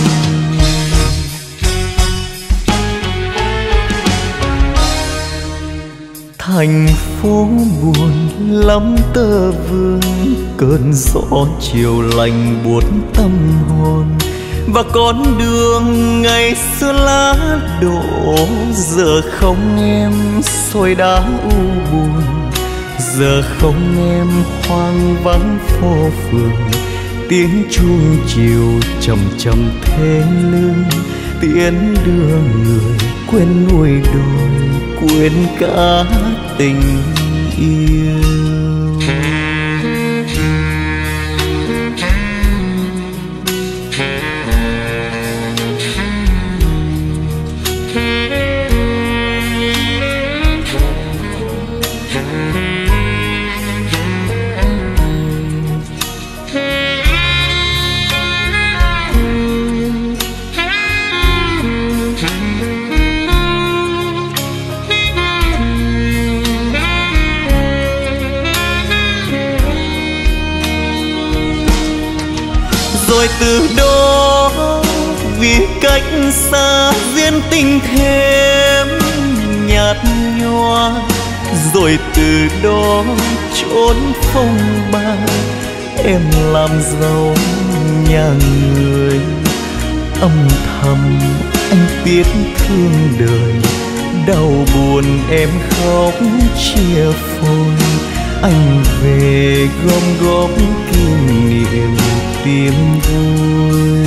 Thành phố buồn lắm tơ vương, cơn gió chiều lạnh buốt tâm hồn. Và con đường ngày xưa lá đổ, giờ không em xôi đá u buồn. Giờ không em hoang vắng phố phường, tiếng chuông chiều chậm chậm thế lưng. Tiễn đưa người quên núi đồi, quên cả tình yêu. từ đó vì cách xa duyên tình thêm nhạt nhòa, rồi từ đó trốn phong ba em làm dâu nhà người. Âm thầm anh tiếc thương đời, đau buồn em khóc chia phôi. Anh về gom góp kỷ niệm tìm vui.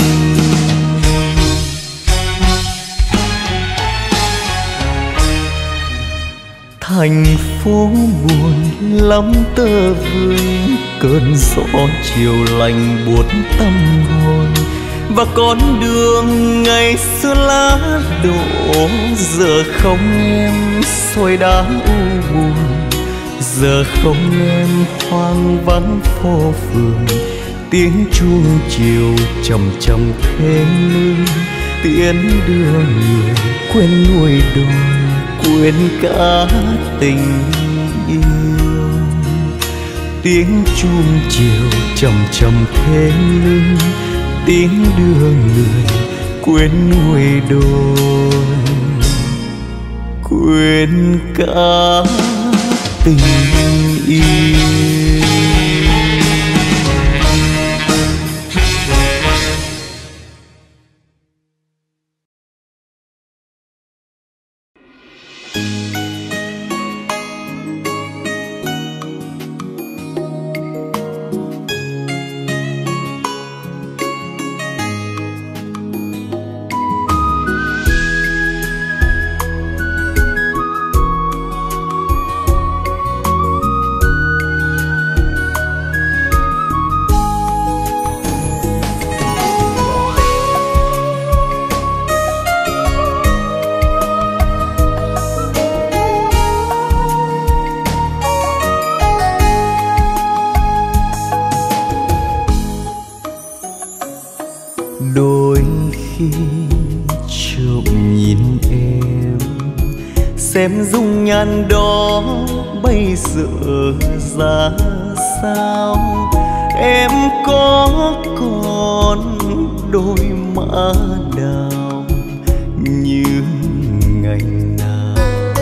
Thành phố buồn lắm tơ vương, cơn gió chiều lạnh buốt tâm hồn. Và con đường ngày xưa lá đổ, giờ không em xôi đá u buồn. Giờ không em hoang vắng phố phường, tiếng chuông chiều chầm chầm thế lưng. Tiễn đưa người quên nuôi đôi, quên cả tình yêu. Tiếng chuông chiều chầm chầm thế lưng, tiếng đưa người quên nuôi đôi, quên cả tình yêu. Đôi khi trộm nhìn em, xem dung nhan đó bây giờ ra sao. Em có còn đôi má đào như ngày nào.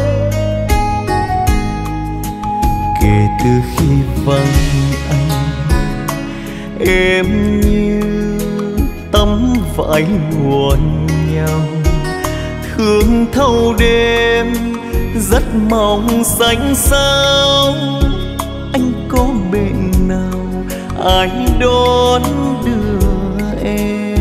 Kể từ khi vắng anh, em như tấm vải lụa nhau, thương thâu đêm rất mong xanh sao. Anh có bên nào ai đón đưa em?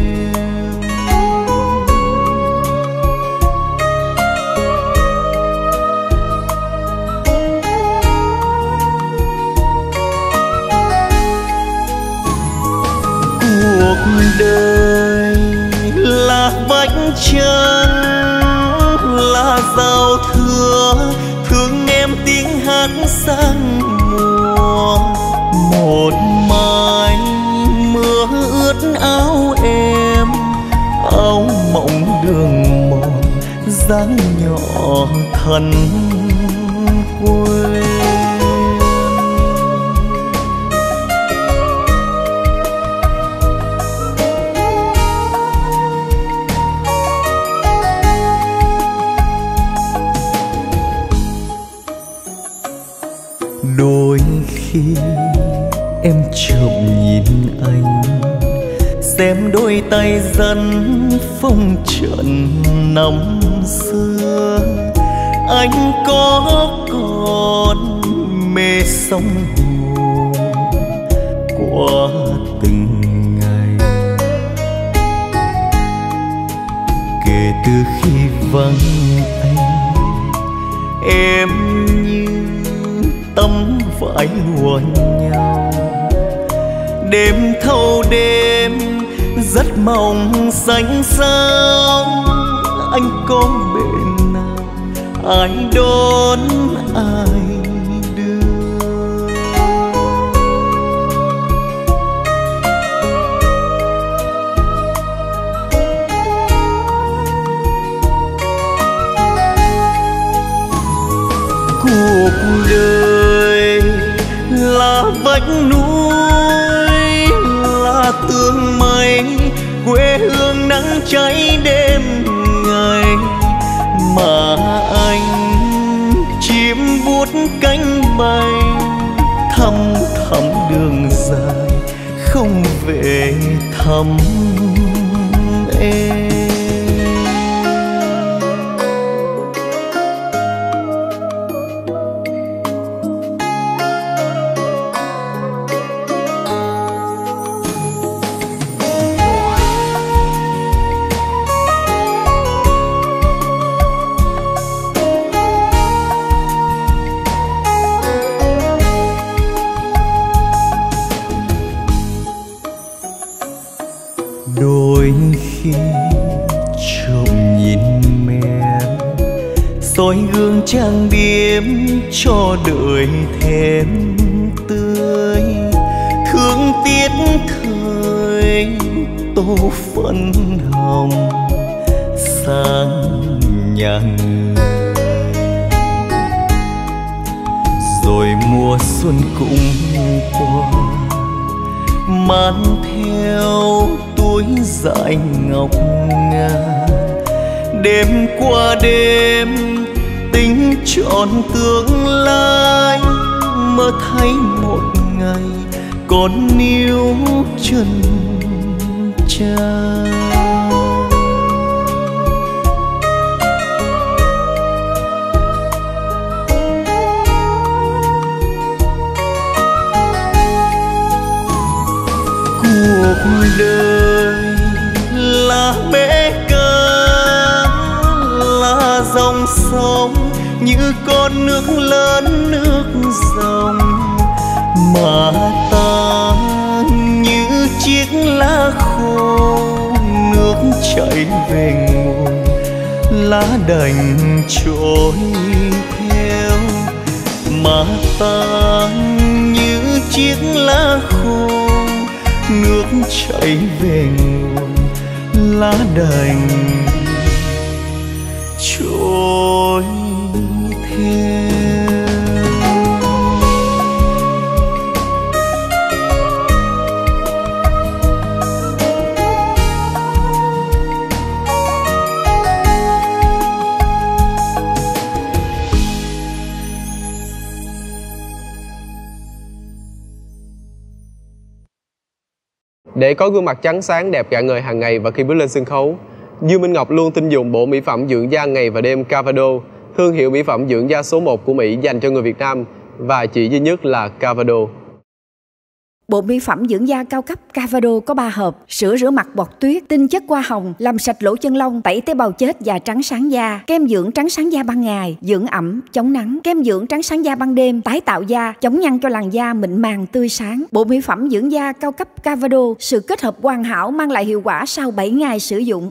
Cuộc đời là vách trăng, là giao thừa, thương em tiếng hát sang mùa. Một mai mưa ướt áo em, áo mộng đường mòn dáng nhỏ thân quê. Đôi khi em trộm nhìn anh, xem đôi tay dẫn phong trần năm xưa. Anh có còn mê sóng hồ qua từng ngày. Kể từ khi vắng anh, em như tấm vải lụa nhau. Đêm thâu đêm rất mong xanh sao. Anh có bên nào ai đón ai đưa? Cuộc đời là vách núi, là tường mây, cháy đêm ngày, mà anh chim vuốt cánh bay thăm thăm đường dài không về thăm em. Đôi khi trộm nhìn mẹ soi gương trang điểm cho đời thêm tươi, thương tiếc thời tô phấn hồng sang nhà người. Rồi mùa xuân cũng qua mang theo túi dại ngọc ngà, đêm qua đêm tính trọn tương lai, mơ thấy một ngày còn níu chân cha. Cuộc đời là bể cá, là dòng sông như con nước lớn nước dòng, mà ta như chiếc lá khô nước chảy về nguồn, lá đành trôi theo. Mà ta như chiếc lá khô nước chảy về nguồn, lá đành trôi theo. Để có gương mặt trắng sáng đẹp rạng ngời hàng ngày và khi bước lên sân khấu, Dương Minh Ngọc luôn tin dùng bộ mỹ phẩm dưỡng da ngày và đêm Cavado, thương hiệu mỹ phẩm dưỡng da số 1 của Mỹ dành cho người Việt Nam và chỉ duy nhất là Cavado. Bộ mỹ phẩm dưỡng da cao cấp Cavado có 3 hộp: sữa rửa mặt bọt tuyết, tinh chất hoa hồng làm sạch lỗ chân lông, tẩy tế bào chết và trắng sáng da, kem dưỡng trắng sáng da ban ngày, dưỡng ẩm, chống nắng, kem dưỡng trắng sáng da ban đêm, tái tạo da, chống nhăn cho làn da mịn màng tươi sáng. Bộ mỹ phẩm dưỡng da cao cấp Cavado, sự kết hợp hoàn hảo mang lại hiệu quả sau 7 ngày sử dụng.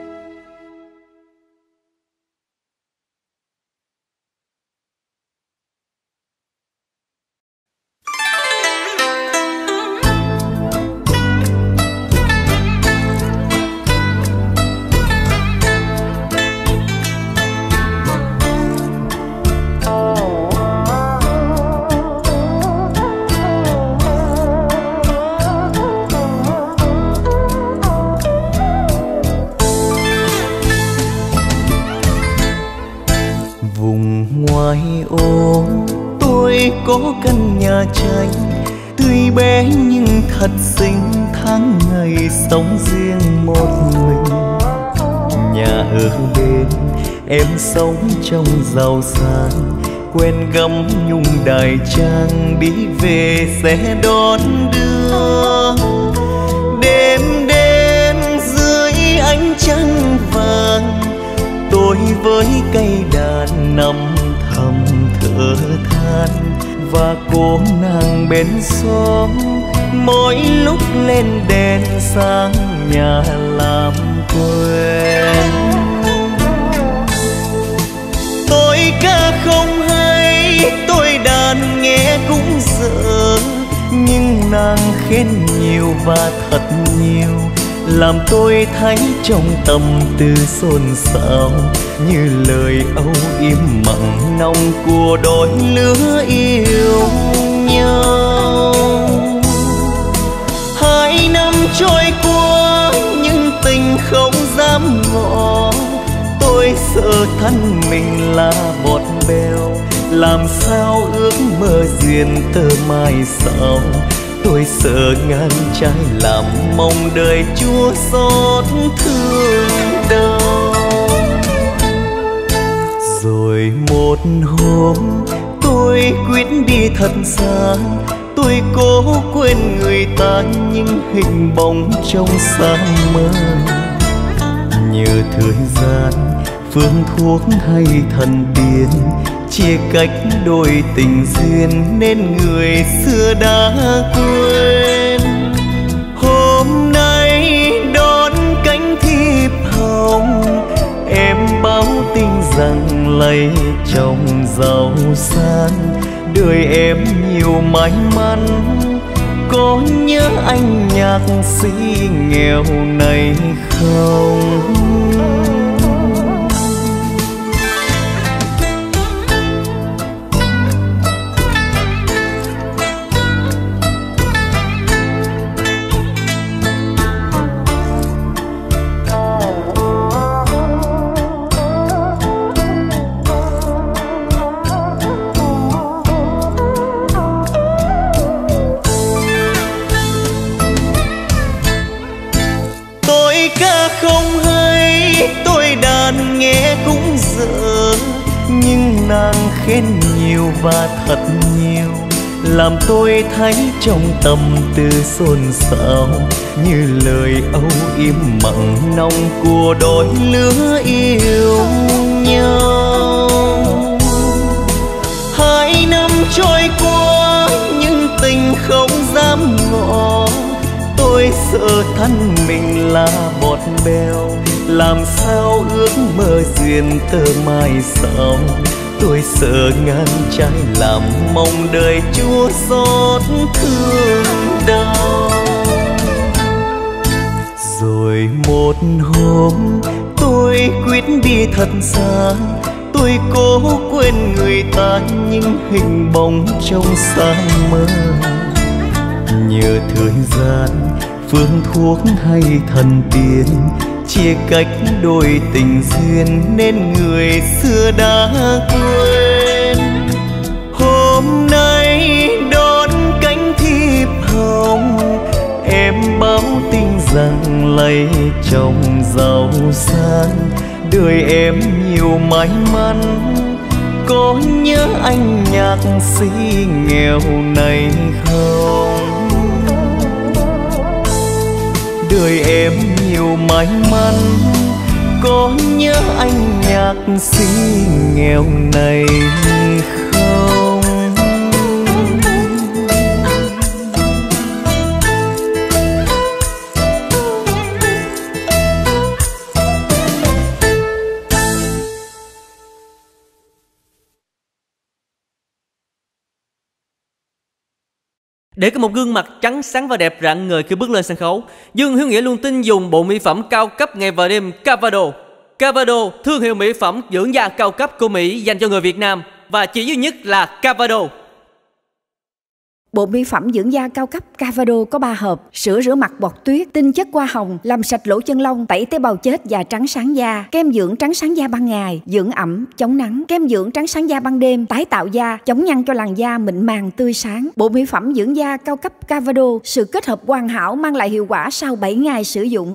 Có căn nhà tranh tươi bé nhưng thật xinh, tháng ngày sống riêng một mình. Nhà ở bên em sống trong giàu sang, quen gấm nhung đài trang, đi về sẽ đón đưa. Đêm đêm dưới ánh trăng vàng, tôi với cây đàn nằm thầm thở than, và cô nàng bên xóm mỗi lúc lên đèn sáng nhà làm quen. Tôi ca không hay, tôi đàn nghe cũng dở, nhưng nàng khen nhiều và thật nhiều, làm tôi thấy trong tâm tư xôn xao, như lời âu yếm mặn nồng của đôi lứa yêu nhau. 2 năm trôi qua nhưng tình không ra dám ngỏ. Tôi sợ thân mình là bọt bèo, làm sao ước mơ duyên tơ mai sau. Tôi sợ ngang trái làm mong đời chua xót thương đau. Rồi một hôm tôi quyết đi thật xa, tôi cố quên người ta nhưng hình bóng trong sáng mơ. Nhờ thời gian, phương thuốc hay thần tiên chia cách đôi tình duyên nên người xưa đã quên. Hôm nay đón cánh thiệp hồng, em báo tin rằng lấy chồng giàu sang. Đời em nhiều may mắn, có nhớ anh nhạc sĩ nghèo này không? Nhưng nàng khen nhiều và thật nhiều, làm tôi thấy trong tâm tư xôn xao. Như lời âu yếm mặn nồng của đôi lứa yêu nhau. 2 năm trôi qua nhưng tình không dám ngỏ. Tôi sợ thân mình là bọt bèo, làm sao ước mơ duyên tơ mai sau. Tôi sợ ngang trái làm mong đời chua xót thương đau. Rồi một hôm tôi quyết đi thật xa, tôi cố quên người ta nhưng hình bóng trong sáng mơ. Nhờ thời gian, phương thuốc hay thần tiên chia cách đôi tình duyên nên người xưa đã quên. Hôm nay đón cánh thiệp hồng, em báo tin rằng lấy chồng giàu sang. Đời em nhiều may mắn, có nhớ anh nhạc sĩ nghèo này không? Đời em nhiều may mắn, có nhớ anh nhạc sĩ nghèo này không? Để có một gương mặt trắng sáng và đẹp rạng ngời khi bước lên sân khấu, Dương Hiếu Nghĩa luôn tin dùng bộ mỹ phẩm cao cấp ngày và đêm Cavado. Cavado, thương hiệu mỹ phẩm dưỡng da cao cấp của Mỹ dành cho người Việt Nam và chỉ duy nhất là Cavado. Bộ mỹ phẩm dưỡng da cao cấp Cavado có 3 hộp: sữa rửa mặt bọt tuyết, tinh chất hoa hồng làm sạch lỗ chân lông, tẩy tế bào chết và trắng sáng da, kem dưỡng trắng sáng da ban ngày, dưỡng ẩm, chống nắng, kem dưỡng trắng sáng da ban đêm, tái tạo da, chống nhăn cho làn da mịn màng tươi sáng. Bộ mỹ phẩm dưỡng da cao cấp Cavado, sự kết hợp hoàn hảo mang lại hiệu quả sau 7 ngày sử dụng.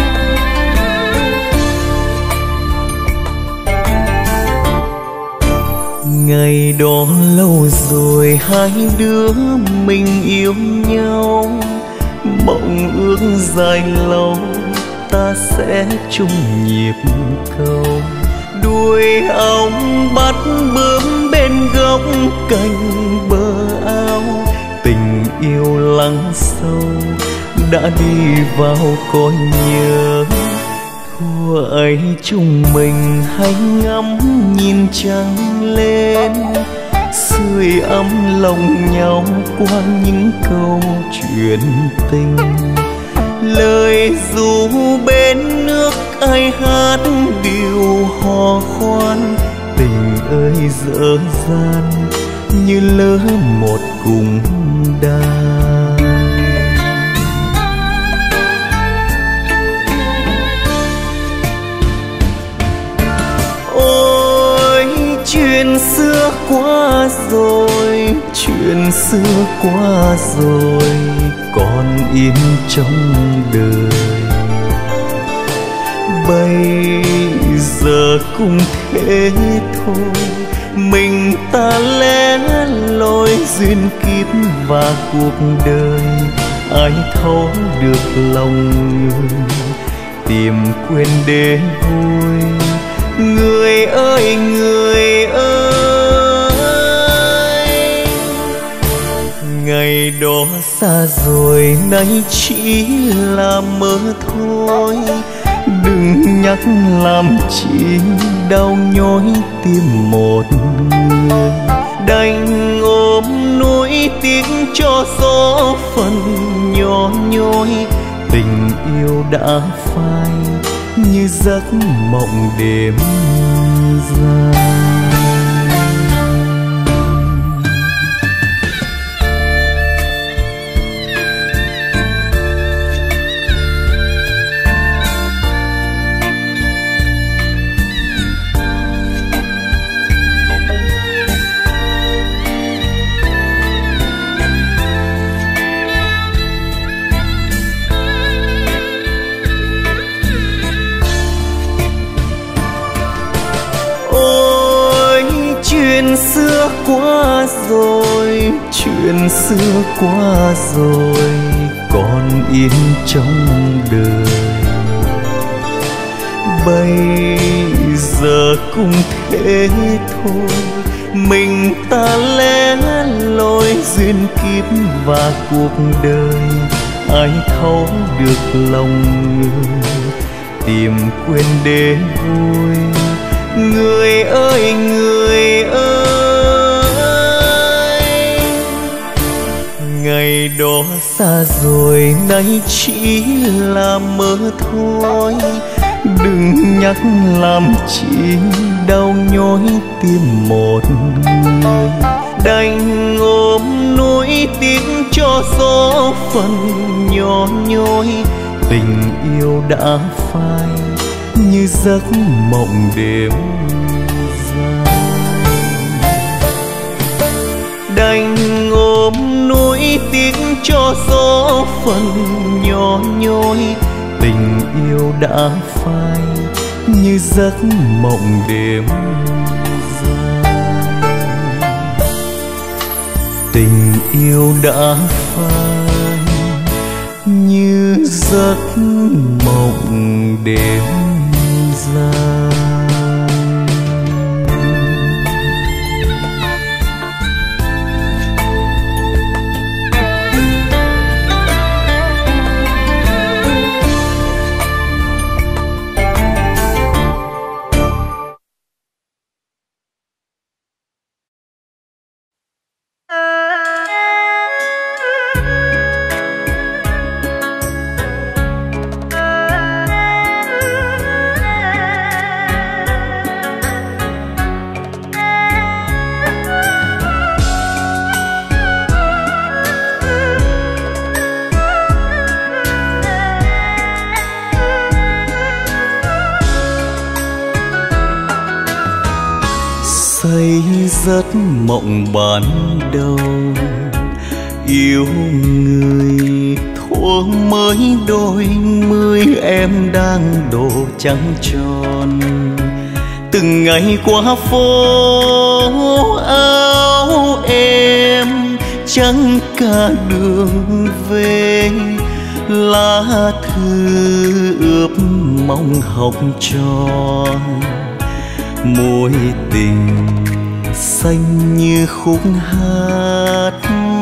Ngày đó lâu rồi hai đứa mình yêu nhau, mộng ước dài lâu ta sẽ chung nhịp cầu. Đuôi ong bắt bướm bên gốc cành bờ ao, tình yêu lắng sâu đã đi vào cõi nhớ. Thua ấy chúng mình hãy ngắm nhìn trăng lên, sưởi ấm lòng nhau qua những câu chuyện tình. Lời ru bên nước ai hát điều hò khoan, tình ơi dở dang như lỡ một cung đàn. chuyện xưa qua rồi, chuyện xưa qua rồi, còn yên trong đời. Bây giờ cũng thế thôi, mình ta lẻ loi duyên kiếp và cuộc đời. Ai thấu được lòng người, tìm quên để vui. Người ơi người ơi, ngày đó xa rồi nay chỉ là mơ thôi. Đừng nhắc làm chi đau nhói tim một người. Đành ôm nỗi tiếc cho số phận nhỏ nhoi. Tình yêu đã phai như giấc mộng đêm dài. Chuyện xưa qua rồi, chuyện xưa qua rồi, còn yên trong đời. Bây giờ cũng thế thôi, mình ta lẻ loi duyên kiếp và cuộc đời. Ai thấu được lòng người, tìm quên để vui. Người ơi người ơi, ngày đó xa rồi nay chỉ là mơ thôi. Đừng nhắc làm chi đau nhói tim một người. Đành ôm nỗi tiếc cho số phận nhỏ nhoi. Tình yêu đã phai như giấc mộng đêm dài. Đành ôm nỗi tiếc cho số phận nhỏ nhoi. Tình yêu đã phai như giấc mộng đêm dài. Tình yêu đã phai như giấc mộng đêm dài. Say giấc mộng ban đầu, yêu người thuở mới đôi mươi. Em đang độ trăng tròn, từng ngày qua phố áo em trắng cả đường về. Lá thư ướp mong học trò, mối tình xanh như khúc hát.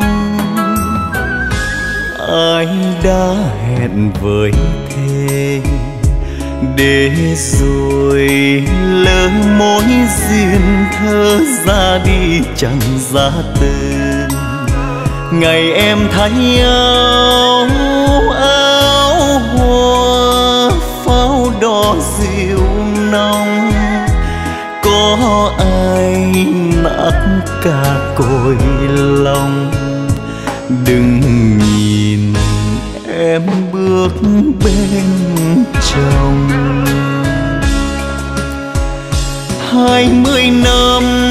Ai đã hẹn với thề để rồi lỡ mối duyên thơ ra đi chẳng ra tên. Ngày em thấy áo hoa pháo đỏ dịu nồng, có ai nát cả cõi lòng. Đừng nhìn em bước bên chồng. 20 năm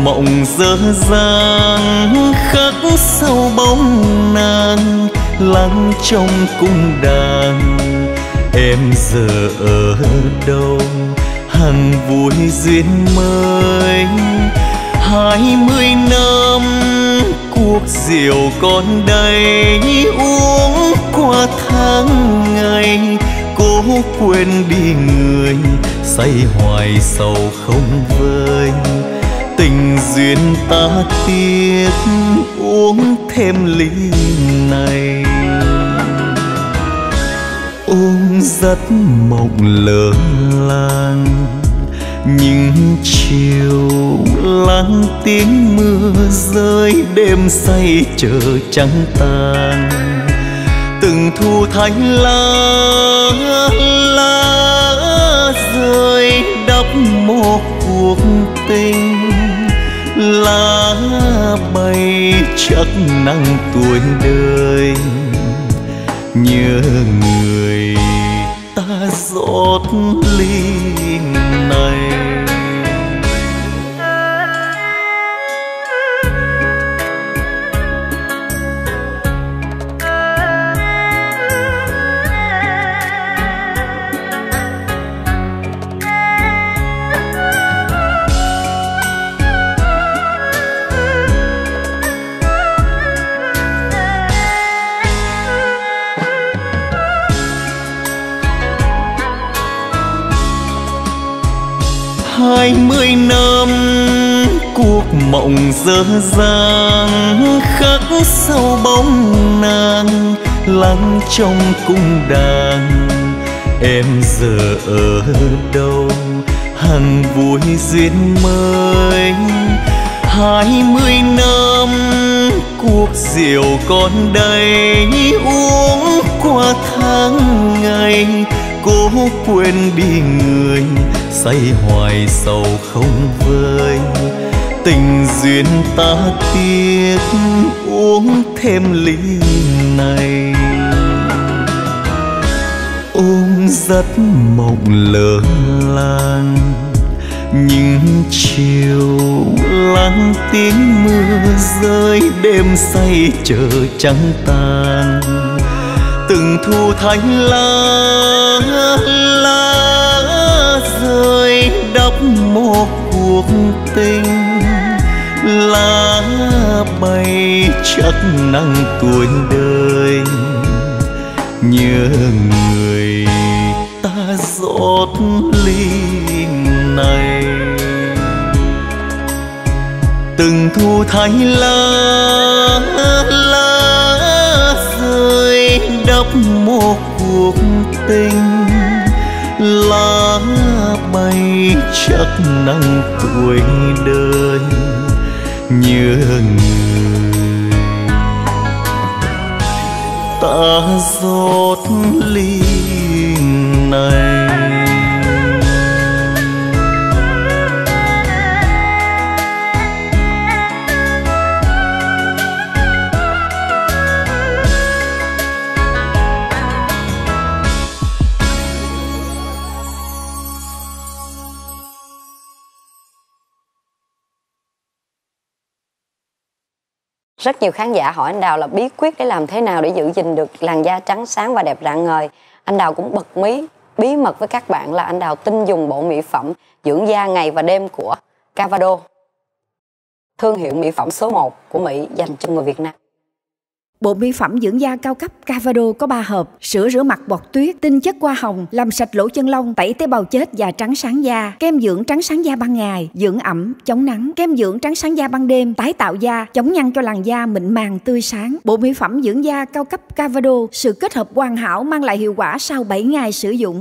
mộng dở dang khắc sâu bóng nàng lắng trong cung đàn. Em giờ ở đâu hằng vui duyên mới, 20 năm cuộc rượu còn đây uống qua tháng ngày. Cố quên đi người say hoài sầu không vơi, tình duyên ta tiếc uống thêm ly này. Ôm giấc mộng lơ làng những chiều lắng tiếng mưa rơi, đêm say chờ trắng tàn. Từng thu thanh lá rơi đắp một cuộc tình, lá bay chắc nắng tuổi đời. Nhớ người ta rót ly này. 20 năm cuộc mộng dở dang khắc sâu bóng nàng lắng trong cung đàn. Em giờ ở đâu hằng vui duyên mới, 20 năm cuộc rượu còn đây uống qua tháng ngày. Cố quên đi người say hoài sầu không vơi, tình duyên ta tiếc uống thêm ly này. Ôm giấc mộng lơ làng những chiều lắng tiếng mưa rơi, đêm say chờ trắng tàn. Từng thu thanh lá rơi đắp một cuộc tình, lá bay chắc nắng tuổi đời. Nhớ người ta rót ly này. Từng thu thanh lá rơi đắp một cuộc tình, lá bay chắc nắng tuổi đời. Nhớ người ta rót ly này. Rất nhiều khán giả hỏi anh Đào là bí quyết để làm thế nào để giữ gìn được làn da trắng sáng và đẹp rạng ngời. Anh Đào cũng bật mí bí mật với các bạn là anh Đào tin dùng bộ mỹ phẩm dưỡng da ngày và đêm của Cavado, thương hiệu mỹ phẩm số 1 của Mỹ dành cho người Việt Nam. Bộ mỹ phẩm dưỡng da cao cấp Cavado có 3 hộp: sữa rửa mặt bọt tuyết, tinh chất hoa hồng làm sạch lỗ chân lông, tẩy tế bào chết và trắng sáng da, kem dưỡng trắng sáng da ban ngày, dưỡng ẩm, chống nắng, kem dưỡng trắng sáng da ban đêm, tái tạo da, chống nhăn cho làn da mịn màng tươi sáng. Bộ mỹ phẩm dưỡng da cao cấp Cavado, sự kết hợp hoàn hảo mang lại hiệu quả sau 7 ngày sử dụng.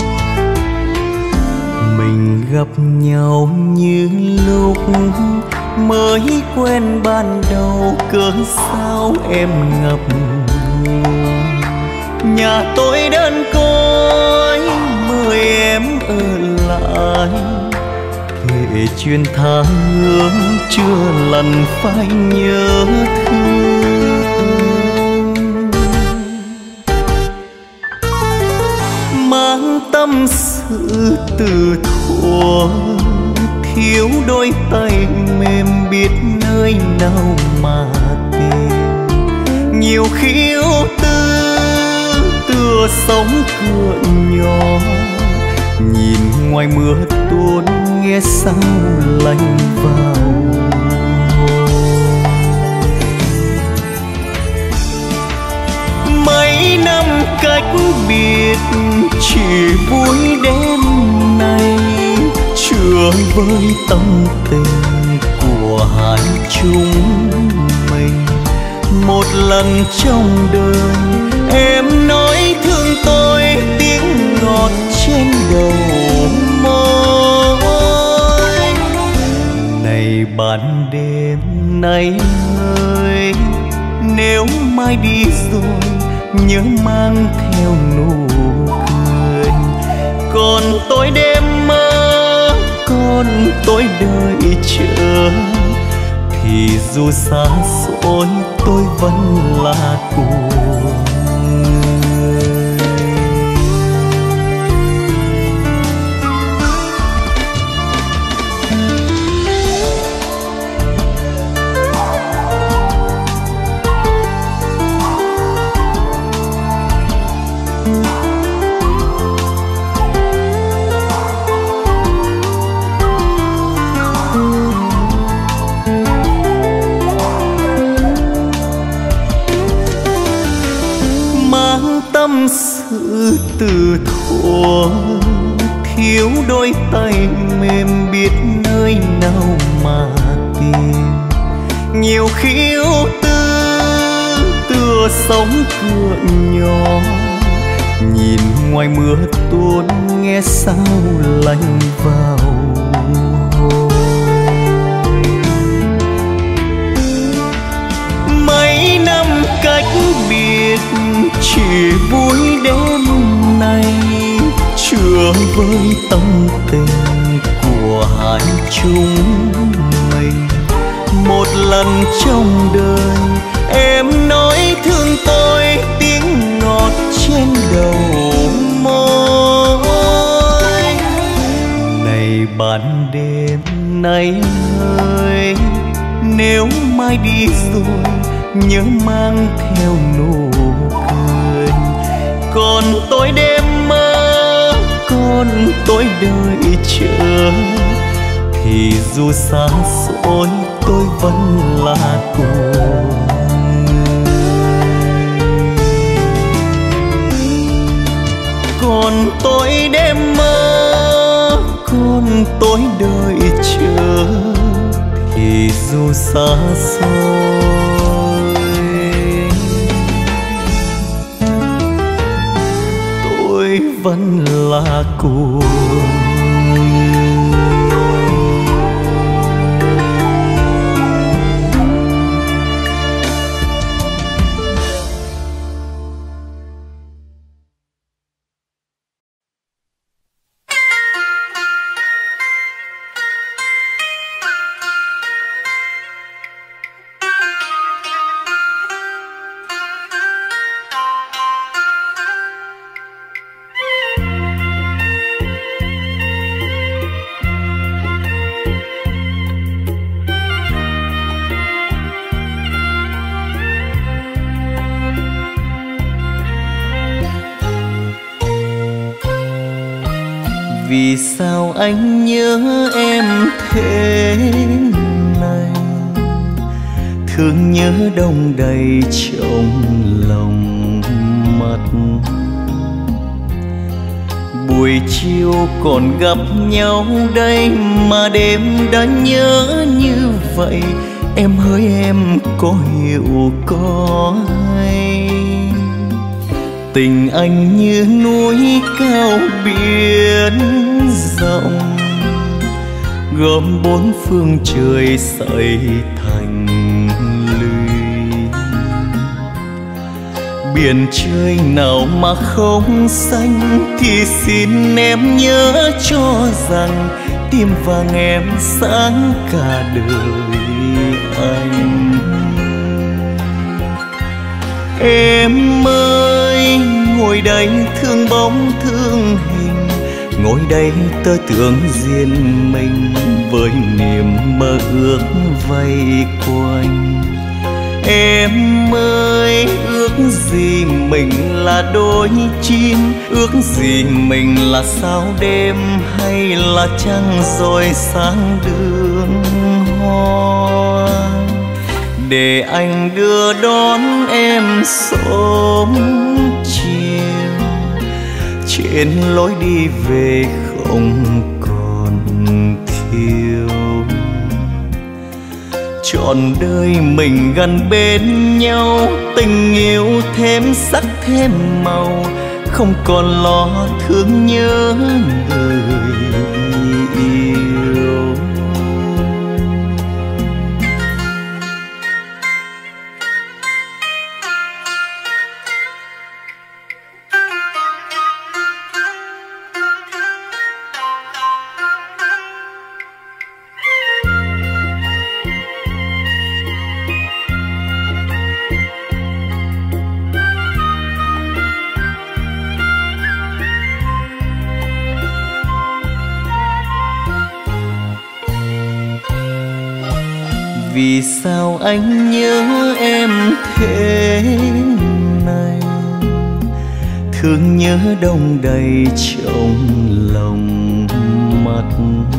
Gặp nhau như lúc mới quen ban đầu cớ sao em ngập ngừng. Nhà tôi đơn côi mời em ở lại, kể chuyện tha hương chưa lần phai nhớ thương. Mang tâm sự từ thuở, thiếu đôi tay mềm biết nơi nào mà tìm. Nhiều khi yêu tư tựa sóng cựa nhỏ, nhìn ngoài mưa tuôn nghe sao lạnh vào. Mấy năm cách biệt chỉ vui đêm nay, chưa với tâm tình của hai chúng mình. Một lần trong đời em nói thương tôi, tiếng ngọt trên đầu môi. Này ban đêm nay ơi, nếu mai đi rồi nhớ mang theo nụ cười. Còn tôi đêm mơ, còn tôi đợi chờ, thì dù xa xôi tôi vẫn là của tâm sự từ thuở. Thiếu đôi tay mềm biết nơi nào mà tìm. Nhiều khi yêu tư tựa sóng cựa nhỏ, nhìn ngoài mưa tuôn nghe sao lạnh vào. Mấy năm cách biệt chỉ vui đêm nay, chưa với tâm tình của hai chúng mình. Một lần trong đời em nói thương tôi, tiếng ngọt trên đầu môi. Này ban đêm nay ơi, nếu mai đi rồi nhớ mang theo nụ cười. Còn tôi đêm mơ, còn tôi đợi chờ, thì dù xa xôi tôi vẫn là của người. Còn tôi đêm mơ, còn tôi đợi chờ, thì dù xa xôi tôi vẫn là của vì sao anh nhớ em thế này, thương nhớ đông đầy trong lòng mắt. Buổi chiều còn gặp nhau đây mà đêm đã nhớ như vậy. Em hỡi em có hiểu có hay, tình anh như núi cao biển rộng, gom bốn phương trời sợi thành lũy. Biển trời nào mà không xanh thì xin em nhớ cho rằng tim vàng em sáng cả đời anh. Em ơi ngồi đây thương bóng thương hình, ngồi đây tơ tưởng riêng mình với niềm mơ ước vây quanh. Em ơi ước gì mình là đôi chim, ước gì mình là sao đêm hay là trăng rồi sáng đường hoa, để anh đưa đón em sớm chiều trên lối đi về không còn thiếu. Trọn đời mình gần bên nhau, tình yêu thêm sắc thêm màu, không còn lo thương nhớ người yêu. Vì sao anh nhớ em thế này, thương nhớ đông đầy trong lòng mắt.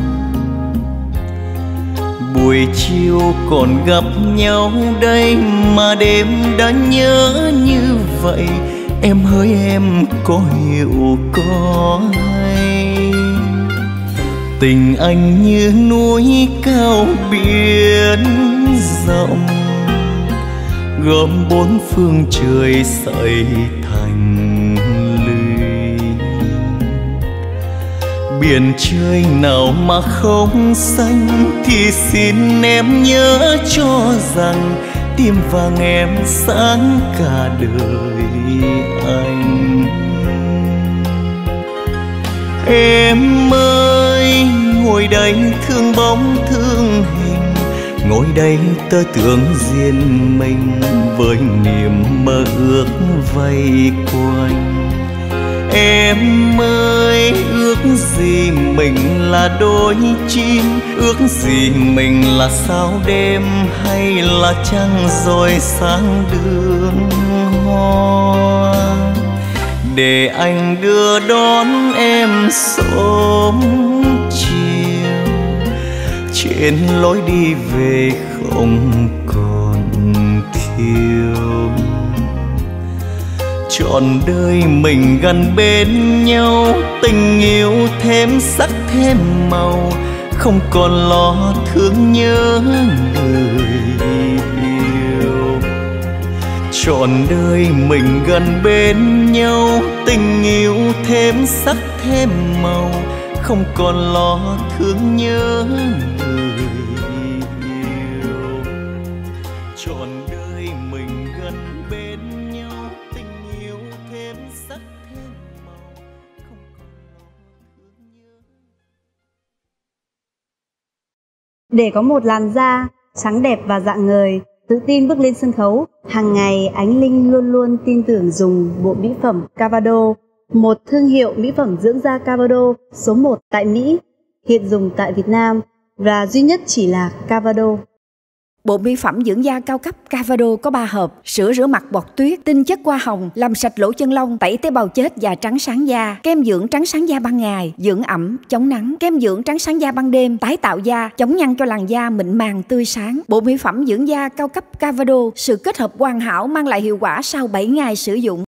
Buổi chiều còn gặp nhau đây mà đêm đã nhớ như vậy, em hỡi em có hiểu có hay. Tình anh như núi cao biển rộng, gom bốn phương trời sợi thành lũy. Biển trời nào mà không xanh thì xin em nhớ cho rằng tim vàng em sáng cả đời anh. Em ơi ngồi đây thương bóng thương hình, ngồi đây tơ tưởng riêng mình với niềm mơ ước vây quanh. Em ơi ước gì mình là đôi chim, ước gì mình là sao đêm hay là trăng rồi sáng đường hoa, để anh đưa đón em sớm chiều trên lối đi về không còn thiếu. Trọn đời mình gần bên nhau, tình yêu thêm sắc thêm màu, không còn lo thương nhớ người yêu. Trọn đời mình gần bên nhau, tình yêu thêm sắc thêm màu, không còn lo thương nhớ người yêu. Trọn đời mình gần bên nhau, tình yêu thêm sắc thêm màu, không còn lo thương nhớ. Để có một làn da trắng đẹp và rạng ngời, tự tin bước lên sân khấu, hàng ngày Ánh Linh luôn luôn tin tưởng dùng bộ mỹ phẩm Cavado, một thương hiệu mỹ phẩm dưỡng da Cavado số 1 tại Mỹ, hiện dùng tại Việt Nam và duy nhất chỉ là Cavado. Bộ mỹ phẩm dưỡng da cao cấp Cavado có 3 hộp: sữa rửa mặt bọt tuyết, tinh chất hoa hồng làm sạch lỗ chân lông, tẩy tế bào chết và trắng sáng da, kem dưỡng trắng sáng da ban ngày, dưỡng ẩm, chống nắng, kem dưỡng trắng sáng da ban đêm, tái tạo da, chống nhăn cho làn da mịn màng tươi sáng. Bộ mỹ phẩm dưỡng da cao cấp Cavado, sự kết hợp hoàn hảo mang lại hiệu quả sau 7 ngày sử dụng.